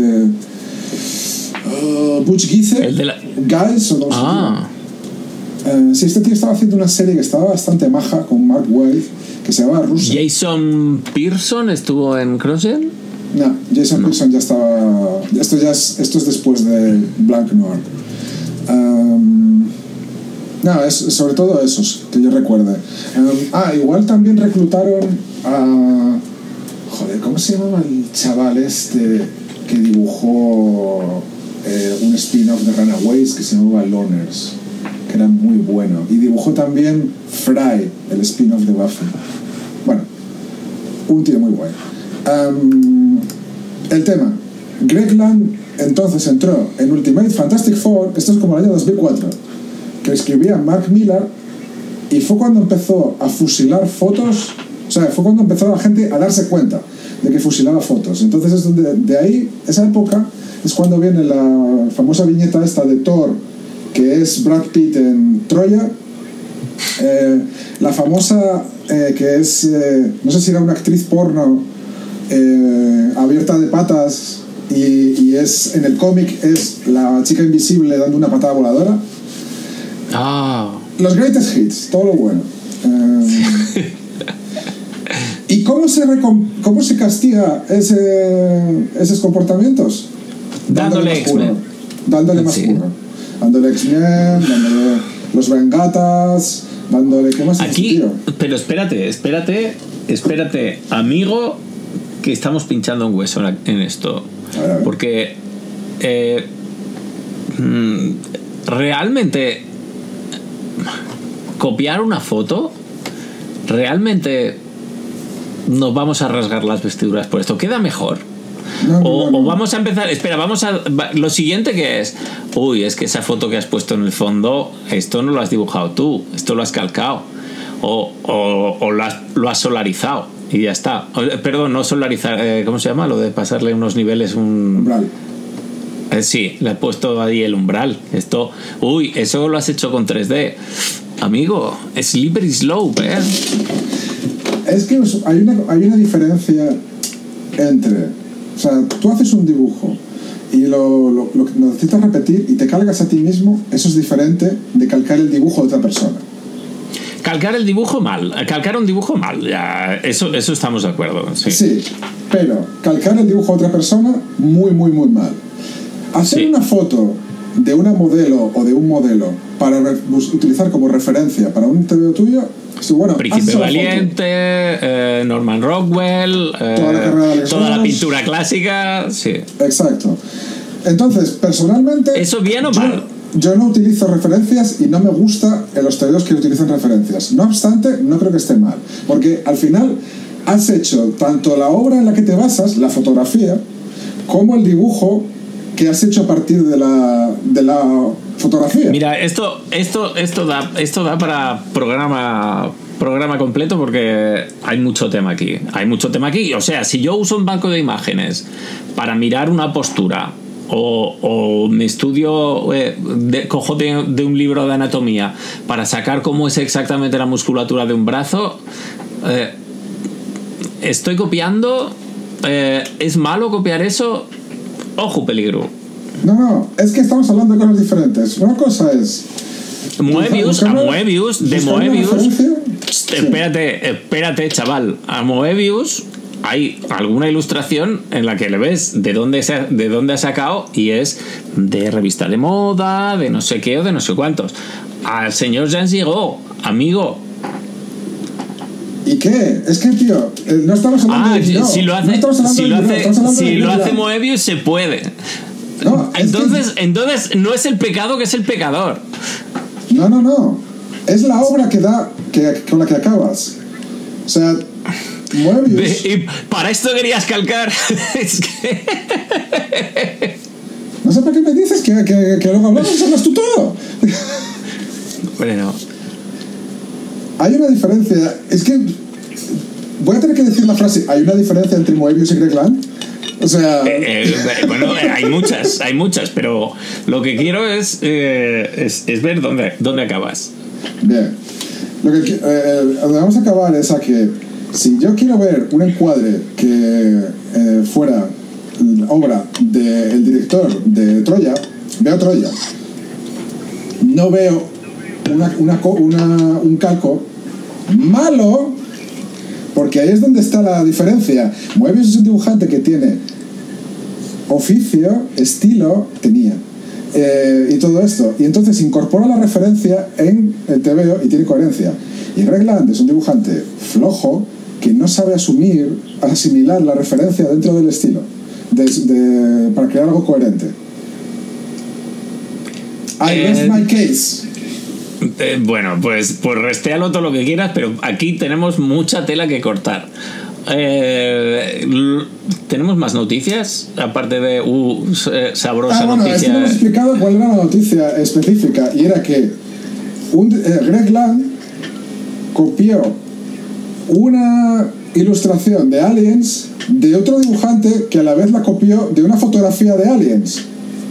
Uh, Butch Guice. El de la... Guys, o no sé. Ah. Uh, sí, este tío estaba haciendo una serie que estaba bastante maja con Mark Waid, que se llamaba Rusa. Jason Pearson estuvo en CrossGen. No, Jason no. Pearson ya estaba. Esto ya es, esto es después de Blank Noir. Um, no, es sobre todo esos que yo recuerde. Um, ah, igual también reclutaron a. Joder, ¿cómo se llamaba el chaval este que dibujó eh, un spin-off de Runaways que se llamaba Loners? Que era muy bueno. Y dibujó también Fry, el spin-off de Buffy. Bueno, un tío muy bueno. Um, el tema. Greg Land entonces entró en Ultimate Fantastic Four. Esto es como el año dos mil cuatro. que escribía Mark Millar, y fue cuando empezó a fusilar fotos, o sea, fue cuando empezó la gente a darse cuenta de que fusilaba fotos. Entonces es donde, de ahí, esa época, es cuando viene la famosa viñeta esta de Thor, que es Brad Pitt en Troya, eh, la famosa eh, que es, eh, no sé si era una actriz porno eh, abierta de patas, y, y es en el cómic es la chica invisible dando una patada voladora. Ah. Los greatest hits, todo lo bueno. Eh, ¿Y cómo se, cómo se castiga ese, esos comportamientos? Dándole X-Men. Dándole más sí. curro. Dándole X-Men, dándole los Vengatas, dándole... ¿Qué más? Aquí, tío? pero espérate, espérate, espérate, amigo, que estamos pinchando un hueso en esto. A ver, a ver. Porque eh, realmente copiar una foto, realmente nos vamos a rasgar las vestiduras por esto. ¿Queda mejor? No, no, o, no, no. o vamos a empezar... Espera, vamos a... Lo siguiente que es... Uy, es que esa foto que has puesto en el fondo, esto no lo has dibujado tú, esto lo has calcado. O, o, o lo, has, lo has solarizado. Y ya está. O, perdón, no solarizar... Eh, ¿Cómo se llama? Lo de pasarle unos niveles... un Umbral. Eh, sí, le he puesto ahí el umbral. Esto... Uy, eso lo has hecho con tres D. Amigo, slippery slope, ¿eh? Es que hay una, hay una diferencia entre... O sea, tú haces un dibujo y lo, lo, lo necesitas repetir y te calcas a ti mismo, eso es diferente de calcar el dibujo de otra persona. Calcar el dibujo mal, calcar un dibujo mal, ya, eso, eso estamos de acuerdo. Sí, sí, pero calcar el dibujo de otra persona, muy, muy, muy mal. Hacer sí. una foto de una modelo o de un modelo para re- utilizar como referencia para un T V O tuyo, sí, bueno, Príncipe Valiente, eh, Norman Rockwell, eh, toda la, carrera de toda la Ramos. pintura clásica, sí. Exacto. Entonces, personalmente... ¿Eso bien o yo, mal? Yo no utilizo referencias y no me gusta en los T V Os que utilizan referencias. No obstante, no creo que esté mal. Porque al final has hecho tanto la obra en la que te basas, la fotografía, como el dibujo que has hecho a partir de la, de la fotografía. Mira, esto, esto, esto, da, esto da para programa, programa completo porque hay mucho tema aquí. Hay mucho tema aquí. O sea, si yo uso un banco de imágenes para mirar una postura o, o me estudio, eh, de, cojo de, de un libro de anatomía para sacar cómo es exactamente la musculatura de un brazo, eh, estoy copiando. Eh, ¿Es malo copiar eso? Ojo, peligro. No, no, es que estamos hablando de cosas diferentes. Una cosa es... Moebius, a Moebius, de Moebius... Sí. Espérate, espérate, chaval. A Moebius hay alguna ilustración en la que le ves de dónde, se ha, de dónde ha sacado y es de revista de moda, de no sé qué o de no sé cuántos. Al señor Jean Giraud, amigo... ¿Y qué? Es que, tío, no estamos hablando ah, de Giraud. si lo hace, no si lo hace, si lo hace Moebius Moebius se puede. no, entonces, que... entonces no es el pecado que es el pecador. No, no, no. Es la obra que da que, con la que acabas. O sea, Moebius... Y para esto querías calcar. Es que... No sé para qué me dices que, que, que luego hablamos y hablas tú todo. Bueno... Hay una diferencia. Es que voy a tener que decir la frase. Hay una diferencia entre Moebius y Greg Land. O sea... Eh, eh, bueno, eh, hay muchas, hay muchas, pero lo que quiero es, eh, es, es ver dónde, dónde acabas. Bien. Lo que eh, donde vamos a acabar es a que si yo quiero ver un encuadre que eh, fuera obra del director de Troya, veo Troya. No veo una, una, una, un calco malo, porque ahí es donde está la diferencia. Moebius es un dibujante que tiene oficio, estilo, tenía eh, y todo esto, y entonces incorpora la referencia en el T V O y tiene coherencia. Y Greg Land es un dibujante flojo que no sabe asumir, asimilar la referencia dentro del estilo de, de, para crear algo coherente. I eh, rest my case. Eh, bueno, pues, pues restéalo todo lo que quieras, pero aquí tenemos mucha tela que cortar. Eh, ¿Tenemos más noticias? Aparte de uh, sabrosa ah, bueno, noticia. es que no hemos explicado cuál era la noticia específica, y era que un, eh, Greg Land copió una ilustración de Aliens de otro dibujante que a la vez la copió de una fotografía de Aliens.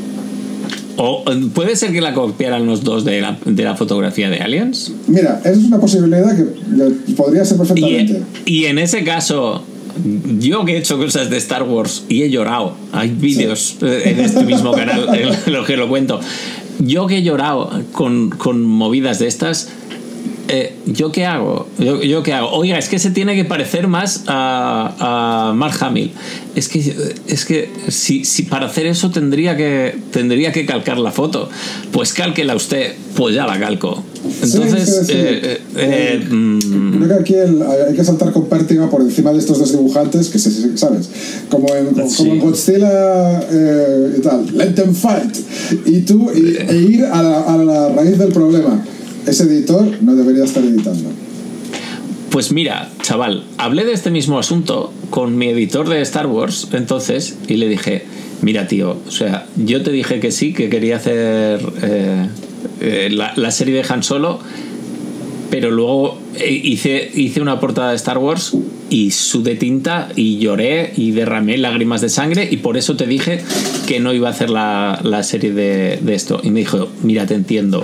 ¿O puede ser que la copiaran los dos de la, de la fotografía de Aliens? Mira, esa es una posibilidad que podría ser perfectamente. Y, y en ese caso, yo que he hecho cosas de Star Wars y he llorado, hay vídeos sí. en este mismo canal en los que lo cuento, yo que he llorado con, con movidas de estas, eh, ¿yo qué hago? ¿Yo, ¿Yo qué hago? Oiga, es que se tiene que parecer más a, a Mark Hamill. Es que, es que si, si para hacer eso tendría que, tendría que calcar la foto. Pues cálquela usted, pues ya la calco. Entonces, sí, sí, sí. Eh, eh, eh, creo que aquí el, hay que saltar con pértiga por encima de estos dos dibujantes que, se, ¿sabes? Como en, como sí. en Godzilla eh, y tal, let them fight. Y tú, y, e ir a la, a la raíz del problema. Ese editor no debería estar editando. Pues mira, chaval, hablé de este mismo asunto con mi editor de Star Wars entonces y le dije, mira tío, o sea, yo te dije que sí, que quería hacer eh, eh, la, la serie de Han Solo, pero luego hice, hice una portada de Star Wars y sudé tinta y lloré y derramé lágrimas de sangre y por eso te dije que no iba a hacer la, la serie de, de esto. Y me dijo, mira, te entiendo.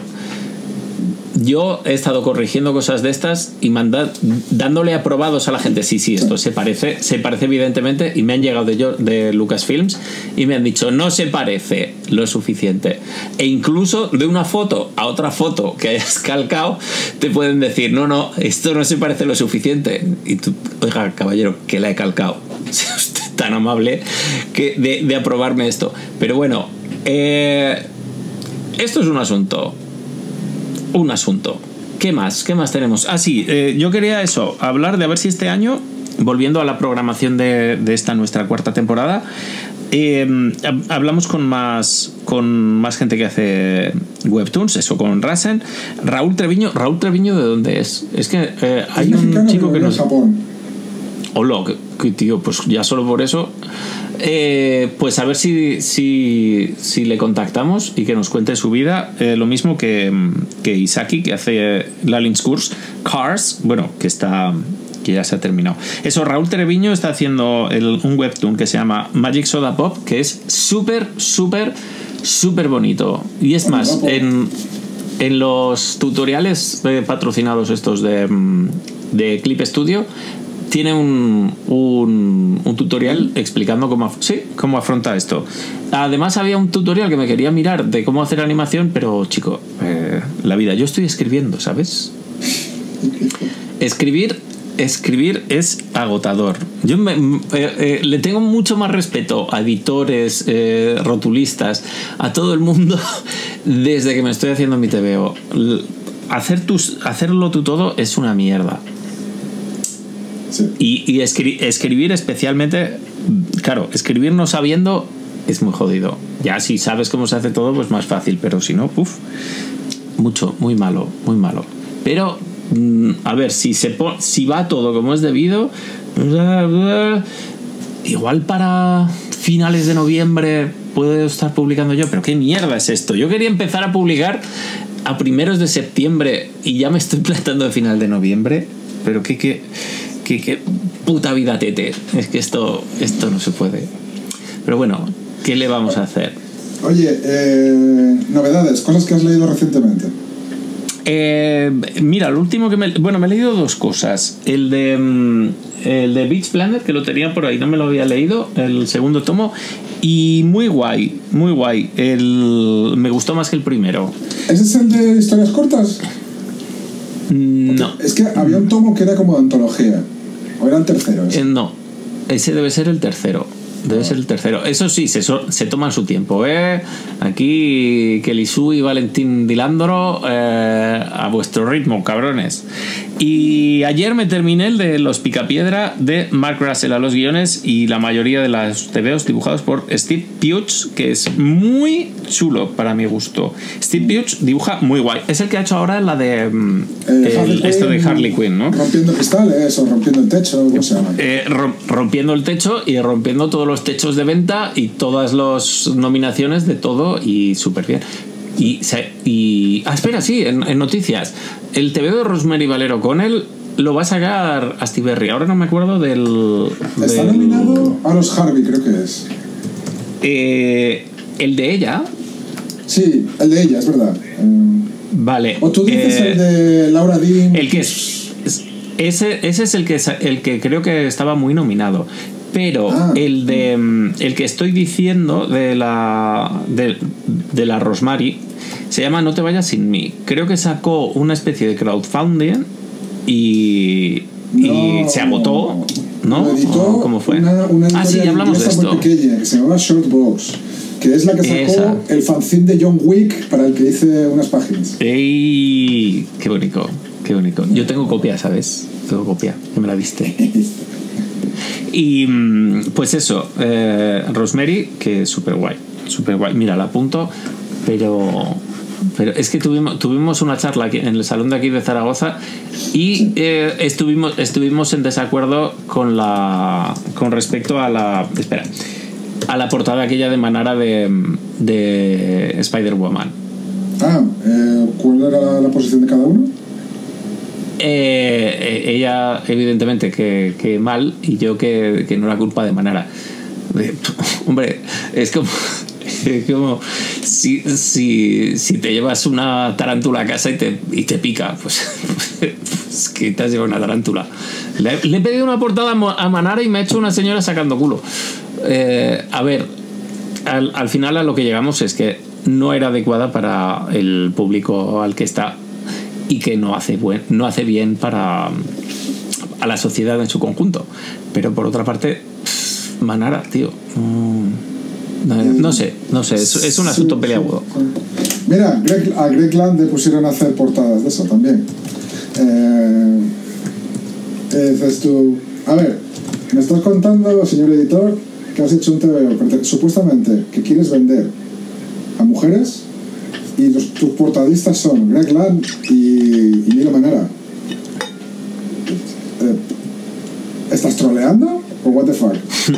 Yo he estado corrigiendo cosas de estas y manda, dándole aprobados a la gente. Sí, sí, esto se parece, se parece evidentemente. Y me han llegado de, de Lucasfilms y me han dicho, no se parece lo suficiente. E incluso de una foto a otra foto que hayas calcado, te pueden decir, no, no, esto no se parece lo suficiente. Y tú, oiga, caballero, que la he calcado. Sea usted tan amable que de, de aprobarme esto. Pero bueno, eh, esto es un asunto. Un asunto. ¿Qué más? ¿Qué más tenemos? Ah, sí, eh, yo quería eso, hablar de a ver si este año, volviendo a la programación de, de esta nuestra cuarta temporada, eh, hablamos con más con más gente que hace webtoons, eso, con Rasen. Raúl Treviño. ¿Raúl Treviño de dónde es? Es que eh, hay es un chico que nos... Japón. Hola, que, que tío, pues ya solo por eso... Eh, pues a ver si, si, si le contactamos y que nos cuente su vida. Eh, lo mismo que, que Isaki, que hace la Lynch Course Cars, bueno, que está que ya se ha terminado. Eso, Raúl Treviño está haciendo el, un webtoon que se llama Magic Soda Pop, que es súper, súper, súper bonito. Y es más, en, en los tutoriales eh, patrocinados estos de, de Clip Studio, tiene un, un, un tutorial explicando cómo, sí, cómo afronta esto. Además había un tutorial que me quería mirar de cómo hacer animación, pero chico, eh, la vida, yo estoy escribiendo, ¿sabes? Escribir, escribir es agotador. Yo me, eh, eh, le tengo mucho más respeto a editores, eh, rotulistas, a todo el mundo desde que me estoy haciendo mi T V O. Hacer tus, hacerlo tú todo es una mierda. Sí. Y, y escri- escribir especialmente, claro, escribir no sabiendo es muy jodido. Ya si sabes cómo se hace todo, pues más fácil, pero si no, uff, mucho, muy malo, muy malo. Pero, mmm, a ver, si, se po- si va todo como es debido, igual para finales de noviembre puedo estar publicando yo, pero qué mierda es esto. Yo quería empezar a publicar a primeros de septiembre y ya me estoy plantando de final de noviembre, pero qué, qué Qué, qué puta vida tete. Es que esto, esto no se puede. Pero bueno, ¿qué le vamos a hacer? Oye, eh, novedades, cosas que has leído recientemente. Eh, mira, lo último que me... Bueno, me he leído dos cosas. El de, el de Beach Planet, que lo tenía por ahí, no me lo había leído, el segundo tomo. Y muy guay, muy guay. El, me gustó más que el primero. ¿Ese es el de historias cortas? No. Es que había un tomo que era como de antología. ¿O era el tercero? Eh, no, ese debe ser el tercero. Debe ser el tercero. Eso sí, se, se toman su tiempo, ¿eh? Aquí Kelisú y Valentín Dilándoro eh, a vuestro ritmo, cabrones. Y ayer me terminé el de Los Picapiedra de Mark Russell a los guiones y la mayoría de los tebeos dibujados por Steve Pugh, que es muy chulo para mi gusto. Steve Pugh dibuja muy guay. Es el que ha hecho ahora la de eh, el, esto de Harley Quinn, ¿no? Rompiendo cristales o rompiendo el techo, ¿cómo se llama? Eh, rompiendo el techo y rompiendo todos los techos de venta y todas las nominaciones de todo y súper bien. Y, y ah, espera, sí, en, en noticias. El T V de Rosemary Valero Connell lo va a sacar Astiberri. Ahora no me acuerdo del... Está del, nominado a los Harvey, creo que es. Eh, el de ella. Sí, el de ella, es verdad. Um, vale. O tú dices eh, el de Laura Dean. El que es, es, ese, ese es el que, el que creo que estaba muy nominado. Pero ah. el de el que estoy diciendo de la de, de la Rosemary se llama No te vayas sin mí. Creo que sacó una especie de crowdfunding y, no, y se agotó, ¿no? Editó ¿Cómo fue? Una, una ah, sí, ya hablamos de esto. Muy pequeña, que se llamaba Shortbox, que es la que sacó Esa. el fanzine de John Wick, para el que hice unas páginas. ¡Ey! ¡Qué bonito! ¡Qué bonito! Yo tengo copia, ¿sabes? Tengo copia, que me la diste. Y pues eso, eh, Rosemary, que es súper guay, súper guay. Mira, la apunto, pero, pero es que tuvimos, tuvimos una charla aquí, en el salón de aquí de Zaragoza y eh, estuvimos, estuvimos en desacuerdo con la con respecto a la espera a la portada aquella de Manara de, de Spider-Woman. Ah, eh, ¿cuál era la posición de cada uno? Eh, ella evidentemente que, que mal y yo que, que no era culpa de Manara. Eh, hombre, es como, es como si, si, si te llevas una tarántula a casa y te, y te pica, pues, pues que te has llevado una tarántula. Le, le he pedido una portada a Manara y me ha hecho una señora sacando culo. Eh, a ver, al, al final a lo que llegamos es que no era adecuada para el público al que está y que no hace buen, no hace bien para a la sociedad en su conjunto. Pero por otra parte, pff, Manara, tío, no, no, no sé, no sé, es, es un asunto sí, peleagudo. Sí, sí. Mira, Greg, a Greg Land le pusieron a hacer portadas de eso también. Eh, dices tú, a ver, me estás contando, señor editor, que has hecho un T V O, supuestamente que quieres vender a mujeres y los, tus portadistas son Greg Land y, y Milo Manara. Eh, ¿Estás troleando o what the fuck?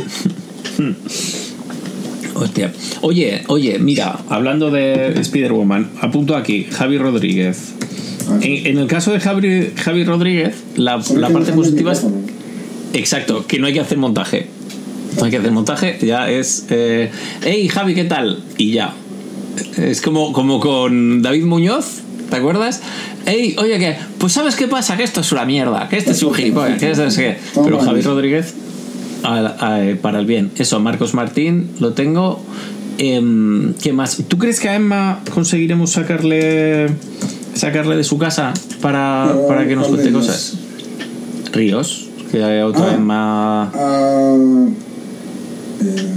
Hostia. Oye, oye, mira, hablando de Spider-Woman, apunto aquí, Javi Rodríguez. Ah, sí. en, en el caso de Javi, Javi Rodríguez, la, la parte positiva es... Exacto, que no hay que hacer montaje. No hay que hacer montaje, ya es... Eh, hey, Javi, ¿qué tal? Y ya. Es como, como con David Muñoz, ¿te acuerdas? Ey, oye, ¿qué? Pues ¿sabes qué pasa? Que esto es una mierda, que este es un gilipollas, que es qué. Pero Javi Rodríguez, a, a, para el bien. Eso, Marcos Martín, lo tengo. Eh, ¿Qué más? ¿Tú crees que a Emma conseguiremos sacarle sacarle de su casa para, no, para que nos cuente cosas? Ríos, que hay otra ah, Emma... Uh, eh,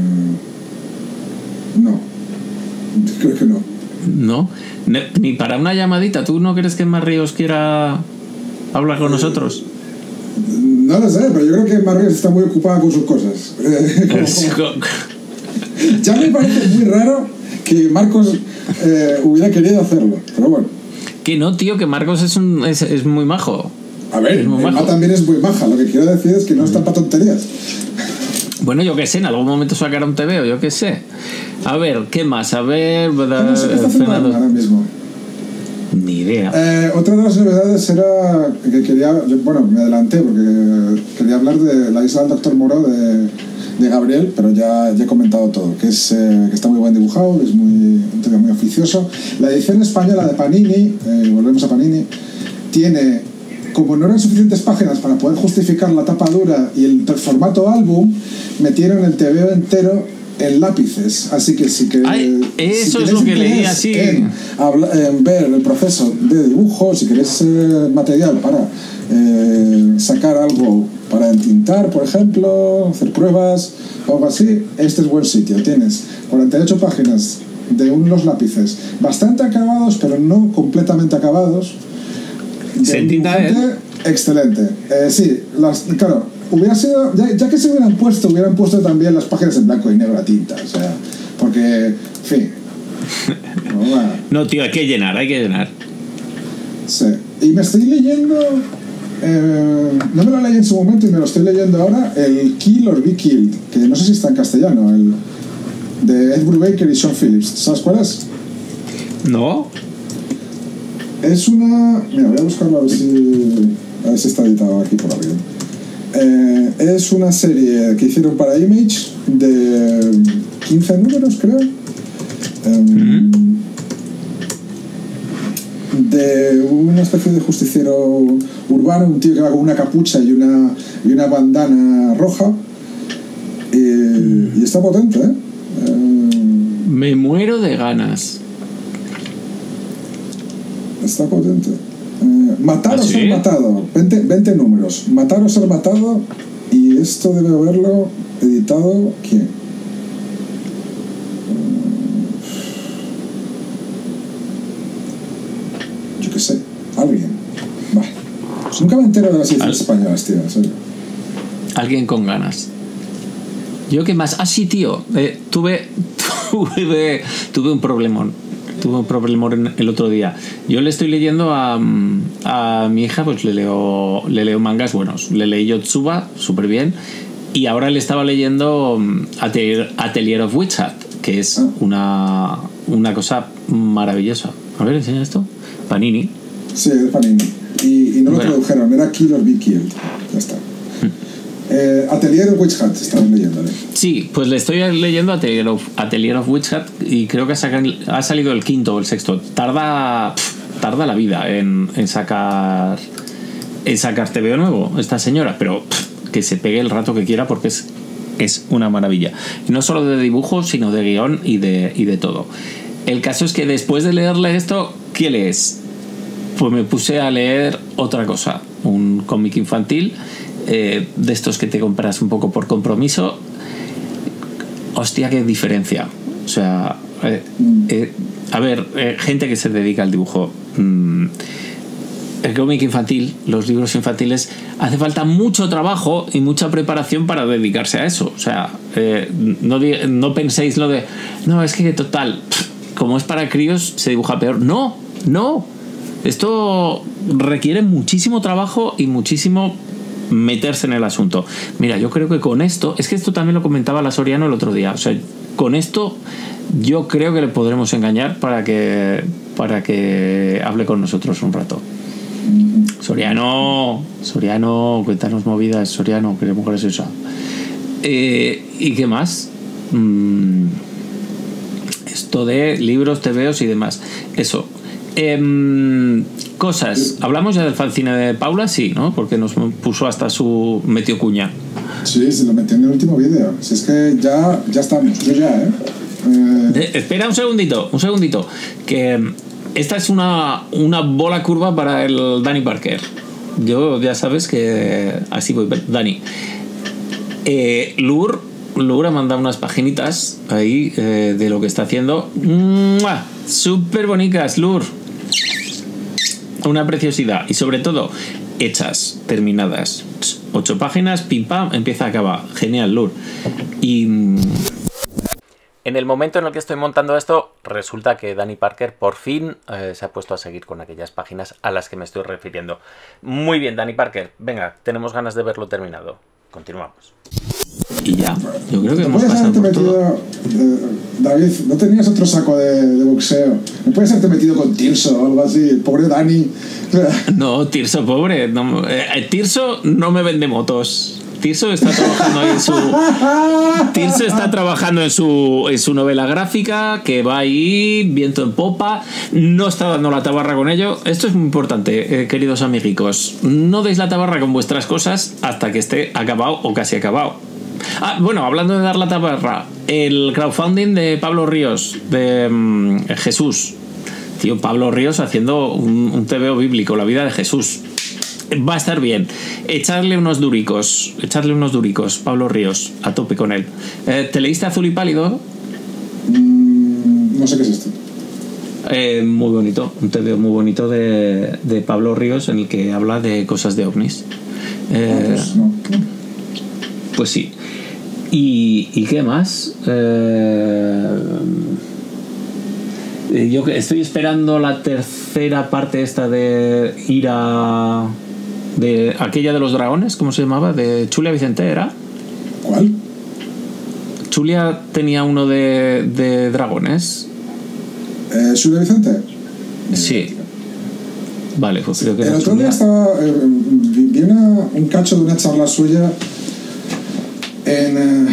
no. Creo que no. ¿No? Ni para una llamadita. ¿Tú no crees que Emma Ríos quiera hablar con eh, nosotros? No lo sé, pero yo creo que Emma Ríos está muy ocupada con sus cosas. como, como... Ya me parece muy raro que Marcos eh, hubiera querido hacerlo, pero bueno. Que no, tío, que Marcos es, un, es, es muy majo. A ver, Emma también es muy maja. Lo que quiero decir es que no está para tonterías. Bueno, yo qué sé, en algún momento sacará un T V O, yo qué sé. A ver, ¿qué más? A ver... No sé qué está haciendo ahora mismo. Ni idea. Eh, otra de las novedades era que quería... Bueno, me adelanté porque quería hablar de la isla del Doctor Moreau de, de Gabriel, pero ya, ya he comentado todo, que, es, eh, que está muy buen dibujado, que es muy, un tema muy oficioso. La edición española de Panini, eh, volvemos a Panini, tiene... Como no eran suficientes páginas para poder justificar la tapa dura y el formato álbum, metieron el T V O entero en lápices. Así que si que Ay, eso si es lo que leí así. En, en ver el proceso de dibujo, si queréis eh, material para eh, sacar algo para entintar, por ejemplo, hacer pruebas o algo así, este es buen sitio. Tienes cuarenta y ocho páginas de unos lápices bastante acabados, pero no completamente acabados. ¿Se entinta él? Excelente. Eh, sí, las, claro, hubiera sido, ya, ya que se hubieran puesto, hubieran puesto también las páginas en blanco y negro a tinta, o sea, porque, en fin. No, bueno. No, tío, hay que llenar, hay que llenar. Sí. Y me estoy leyendo, eh, no me lo leí en su momento y me lo estoy leyendo ahora, el Kill or Be Killed, que no sé si está en castellano, el de Ed Brubaker y Sean Phillips. ¿Sabes cuál es? ¿No? Es una... Mira, voy a buscarlo a ver si, a ver si está editado aquí por alguien. Eh, es una serie que hicieron para Image de quince números, creo. Um, mm-hmm. De una especie de justiciero urbano, un tío que va con una capucha y una, y una bandana roja. Y, y está potente, ¿eh? Uh, Me muero de ganas. Está potente. Eh, matar o ¿Ah, sí? ser matado. veinte, veinte números. Matar o ser matado. Y esto debe haberlo editado. ¿Quién? Yo qué sé. Alguien. Vale. Pues nunca me entero de las ediciones españolas, tío. En serio. Alguien con ganas. Yo qué más. Ah, sí, tío. Eh, tuve, tuve. Tuve un problemón. Tuve un problemón el otro día. Yo le estoy leyendo a, a mi hija, pues le leo, le leo mangas buenos. Le leí Yotsuba, súper bien. Y ahora le estaba leyendo Atelier, Atelier of Witch Hat, que es una, una cosa maravillosa. A ver, enseña esto. Panini. Sí, es Panini. Y, y no lo bueno. tradujeron, era Kill or Be Killed. Ya está. Eh, Atelier of Witch Hat, estaban leyéndole. Sí, pues le estoy leyendo Atelier of, Atelier of Witch Hat y creo que sacan, ha salido el quinto o el sexto. Tarda pff, tarda la vida en, en sacar en sacar T V O nuevo esta señora, pero pff, que se pegue el rato que quiera porque es, es una maravilla. Y no solo de dibujo, sino de guión y de, y de todo. El caso es que después de leerle esto, ¿qué lees? Pues me puse a leer otra cosa, un cómic infantil. Eh, de estos que te compras un poco por compromiso. Hostia, qué diferencia. O sea, eh, eh, a ver, eh, gente que se dedica al dibujo. Mm, el cómic infantil, los libros infantiles, hace falta mucho trabajo y mucha preparación para dedicarse a eso. O sea, eh, no, no penséis lo de no, es que total, como es para críos, se dibuja peor. No, no. Esto requiere muchísimo trabajo y muchísimo meterse en el asunto. Mira, yo creo que con esto, es que esto también lo comentaba la Soriano el otro día, o sea, con esto yo creo que le podremos engañar para que para que hable con nosotros un rato. Soriano, Soriano, cuéntanos movidas, Soriano, que mujer es esa. Eh, ¿Y qué más? Mm, esto de libros, tebeos y demás. Eso. Eh, cosas. Hablamos ya del fanzine de Paula, sí, ¿no? Porque nos puso hasta su metió cuña. Sí, se lo metió en el último vídeo. Si es que ya, ya estamos, yo ya, ¿eh? eh... De, espera un segundito, un segundito. Que esta es una, una bola curva para el Dani Parker. Yo ya sabes que así voy, Dani. Eh, Lur, Lur ha mandado unas paginitas ahí eh, de lo que está haciendo. ¡Mua! Súper bonitas, Lur. Una preciosidad. Y sobre todo, hechas, terminadas. Ocho páginas, pim pam, empieza a acabar. Genial, Lur. Y en el momento en el que estoy montando esto, resulta que Dani Parker por fin eh, se ha puesto a seguir con aquellas páginas a las que me estoy refiriendo. Muy bien, Dani Parker. Venga, tenemos ganas de verlo terminado. Continuamos. Y ya, yo creo que hemos pasado por metido, todo. Eh, David, ¿no tenías otro saco de, de boxeo? ¿No puedes haberte metido con Tirso o algo así? El pobre Dani. No, Tirso, pobre. No, eh, Tirso no me vende motos. Tirso está trabajando ahí en su Tirso está trabajando en su en su novela gráfica, que va ahí viento en popa, no está dando la tabarra con ello. Esto es muy importante, eh, queridos amiguicos. No deis la tabarra con vuestras cosas hasta que esté acabado o casi acabado. Ah, bueno, hablando de dar la tabarra, el crowdfunding de Pablo Ríos de um, Jesús. Tío, Pablo Ríos haciendo un, un T V O bíblico, la vida de Jesús. Va a estar bien. Echarle unos duricos. Echarle unos duricos. Pablo Ríos, a tope con él. Eh, ¿Te leíste Azul y Pálido? Mm, no sé qué es esto. Eh, muy bonito. Un T V O muy bonito de, de Pablo Ríos en el que habla de cosas de ovnis. Eh, ah, pues, no. pues sí. ¿Y, y qué más? Eh, yo estoy esperando la tercera parte esta de ir a... de aquella de los dragones, ¿cómo se llamaba? De Chulia Vicente, ¿era? ¿Cuál? Chulia tenía uno de, de dragones. Eh, ¿Sule Vicente? Sí. Vale, pues creo que El era otro día Julia. estaba. Eh, vi vi una- un cacho de una charla suya en. eh,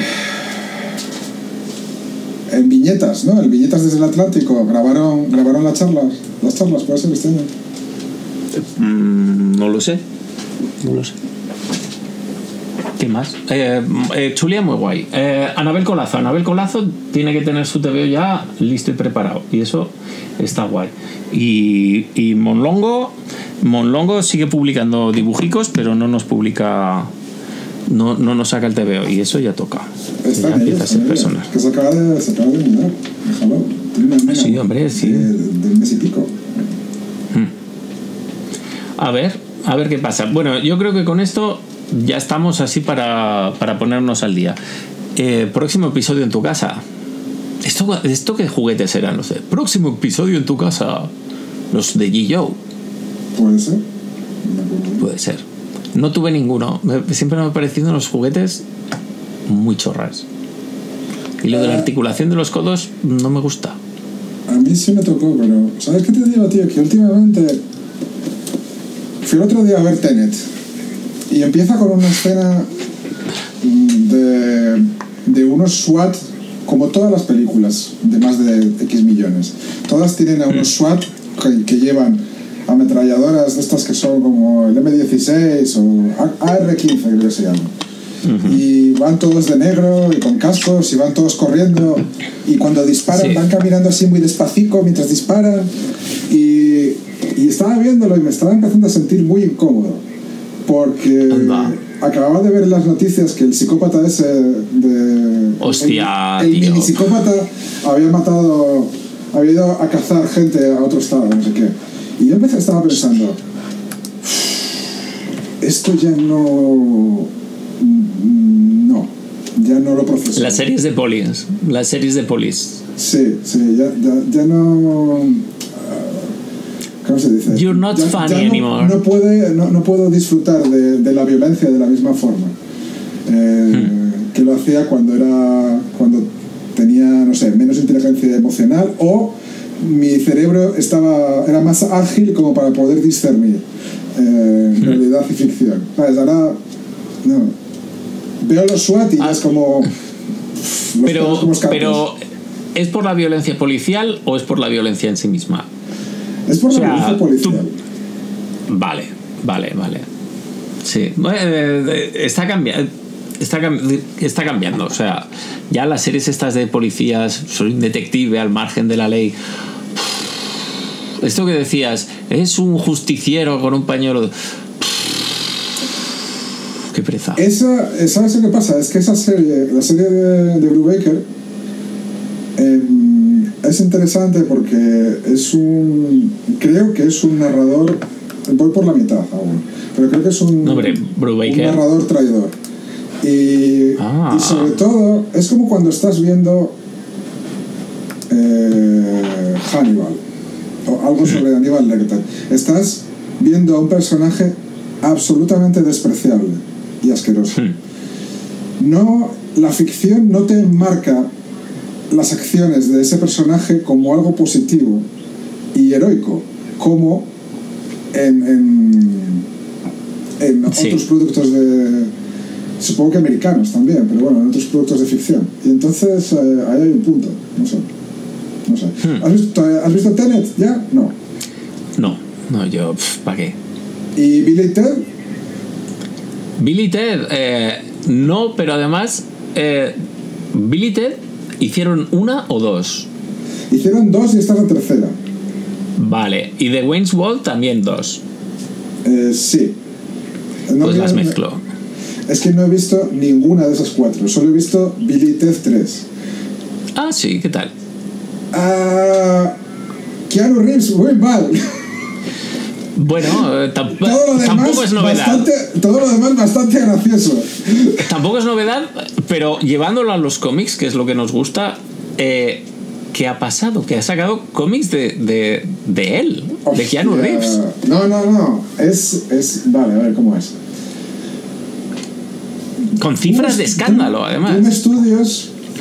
en Viñetas, ¿no? En Viñetas desde el Atlántico. Grabaron, grabaron las charlas. Las charlas, puede ser este año. Mm, no lo sé. No lo sé. ¿Qué más? Eh, eh, Chulia muy guay. Eh, Anabel Colazo. Anabel Colazo tiene que tener su T V O ya listo y preparado. Y eso está guay. Y, y Monlongo. Monlongo sigue publicando dibujicos, pero no nos publica. No, no nos saca el T V O. Y eso ya toca. Está Ya en ello, empieza a está ser en ello. personal. Que se acaba de, se acaba de mudar. Déjalo. Tiene una nena Sí, hombre, sí. De, de un mes y pico. A ver, a ver qué pasa. Bueno, yo creo que con esto ya estamos así para, para ponernos al día. Eh, próximo episodio en tu casa. ¿Esto, ¿Esto qué juguetes serán? No sé. Próximo episodio en tu casa. Los de G. Joe. Puede ser. No me acuerdo. Puede ser. No tuve ninguno. Me- Siempre me han parecido los juguetes muy chorras. Y lo de la articulación de los codos no me gusta. A mí sí me tocó, pero ¿sabes qué te digo, tío? Que últimamente fui el otro día a ver Tenet y empieza con una escena mm, de, de unos SWAT, como todas las películas de más de X millones. Todas tienen a unos SWAT que, que llevan ametralladoras de estas que son como el eme dieciséis o A R quince, creo que se llama. Y van todos de negro y con cascos y van todos corriendo y cuando disparan Sí. van caminando así muy despacito mientras disparan y, y estaba viéndolo y me estaba empezando a sentir muy incómodo porque Anda. acababa de ver en las noticias que el psicópata ese de Hostia, el, el tío. mini psicópata había matado, había ido a cazar gente a otro estado, no sé qué, y yo empecé, estaba pensando, esto ya no no, ya no lo proceso. Las series de polis. Las series de polis. Sí, sí, ya, ya, ya no. ah, ¿Cómo se dice? You're not Ya- funny ya no, anymore. No, puede, no, no puedo disfrutar de, de la violencia de la misma forma eh, que lo hacía cuando era. Cuando tenía, no sé, menos inteligencia emocional o mi cerebro estaba era más ágil como para poder discernir eh, realidad y ficción. ¿Sabes? Ahora. No. Veo los SWAT y ya Ah. es como. pff, los pelos Pero, como escarpias. pero ¿es por la violencia policial o es por la violencia en sí misma? Es por o la sea, violencia policial. Vale, vale, vale. Sí, eh, está cambiando. Está, cam- está cambiando, o sea, ya las series estas de policías, soy un detective al margen de la ley. Esto que decías, es un justiciero con un pañuelo. de- Qué pereza. Esa, ¿sabes lo que pasa? Es que esa serie, la serie de, de Brubaker, eh, es interesante porque es un. Creo que es un narrador. Voy por la mitad aún, pero creo que es un, No, hombre, Brubaker. un narrador traidor. Y, Ah. y sobre todo, es como cuando estás viendo eh, Hannibal o algo sobre Hannibal Lecter. Estás viendo a un personaje absolutamente despreciable y asqueroso. No, la ficción no te enmarca las acciones de ese personaje como algo positivo y heroico, como en, en, en Sí. otros productos de, supongo que americanos también, pero bueno, en otros productos de ficción. Y entonces eh, ahí hay un punto, no sé. No sé. Hmm. ¿Has, visto, ¿Has visto Tenet? ¿Ya? No. No, no, yo, ¿para qué? ¿Y Billy y Ted? Billy y Ted, eh, no, pero además, eh, Billy y Ted hicieron una o dos. Hicieron dos y esta es la tercera. Vale, y de Wayne's World también dos. Eh, sí. No Pues quiero- las mezclo. Es que no he visto ninguna de esas cuatro. Solo he visto Billy y Ted tres. Ah, sí, ¿qué tal? Ah, Keanu Reeves, muy mal. Bueno, eh, tamp- Todo lo demás, tampoco es novedad. Bastante, todo lo demás bastante gracioso. Tampoco es novedad, pero llevándolo a los cómics, que es lo que nos gusta, eh, ¿qué ha pasado? Que ha sacado cómics de, de, de él, de Keanu Hostia. Reeves. No, no, no. Es, es. Vale, a ver cómo es. Con cifras de escándalo, Doom además. Studios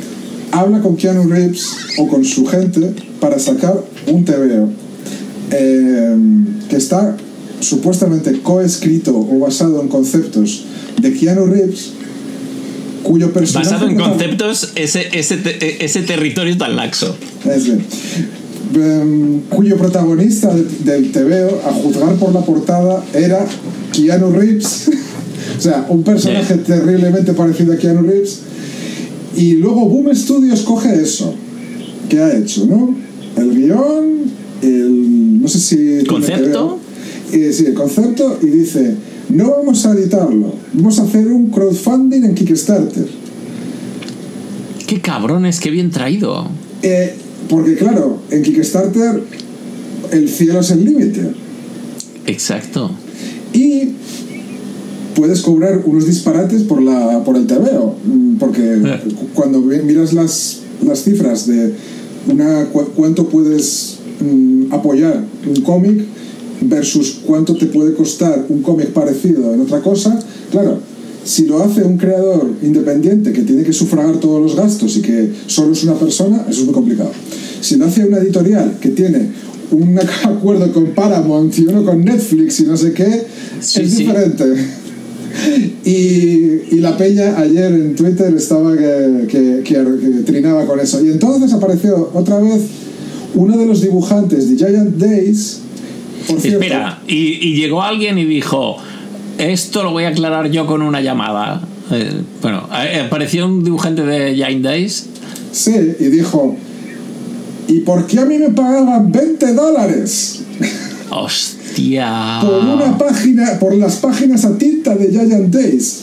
habla con Keanu Reeves o con su gente para sacar un tebeo eh, que está supuestamente coescrito o basado en conceptos de Keanu Reeves, cuyo personaje... Basado en conceptos, ese, ese, te, ese territorio tan laxo. Ese. Um, cuyo protagonista de, del tebeo, a juzgar por la portada, era Keanu Reeves. O sea, un personaje yeah. terriblemente parecido a Keanu Reeves. Y luego Boom Studios coge eso que ha hecho, ¿no? El guión, el... no sé si... ¿Concepto? Eh, sí, el concepto, y dice, no vamos a editarlo, vamos a hacer un crowdfunding en Kickstarter. ¡Qué cabrones, qué bien traído! Eh, porque claro, en Kickstarter el cielo es el límite. Exacto. Y puedes cobrar unos disparates por, la, por el tebeo, porque eh. cuando miras las, las cifras de una, cu cuánto puedes mm, apoyar un cómic versus cuánto te puede costar un cómic parecido en otra cosa, claro, si lo hace un creador independiente que tiene que sufragar todos los gastos y que solo es una persona, eso es muy complicado. Si lo hace una editorial que tiene un acuerdo con Paramount y uno con Netflix y no sé qué, sí, es sí. diferente. Y, y la peña ayer en Twitter estaba que, que, que, que trinaba con eso. Y entonces apareció otra vez uno de los dibujantes de Giant Days. Por cierto, espera, y, y llegó alguien y dijo, esto lo voy a aclarar yo con una llamada. Eh, bueno, apareció un dibujante de Giant Days. Sí, y dijo, ¿y por qué a mí me pagaban veinte dólares? Hostia. Por una página, por las páginas a tinta de Giant Days.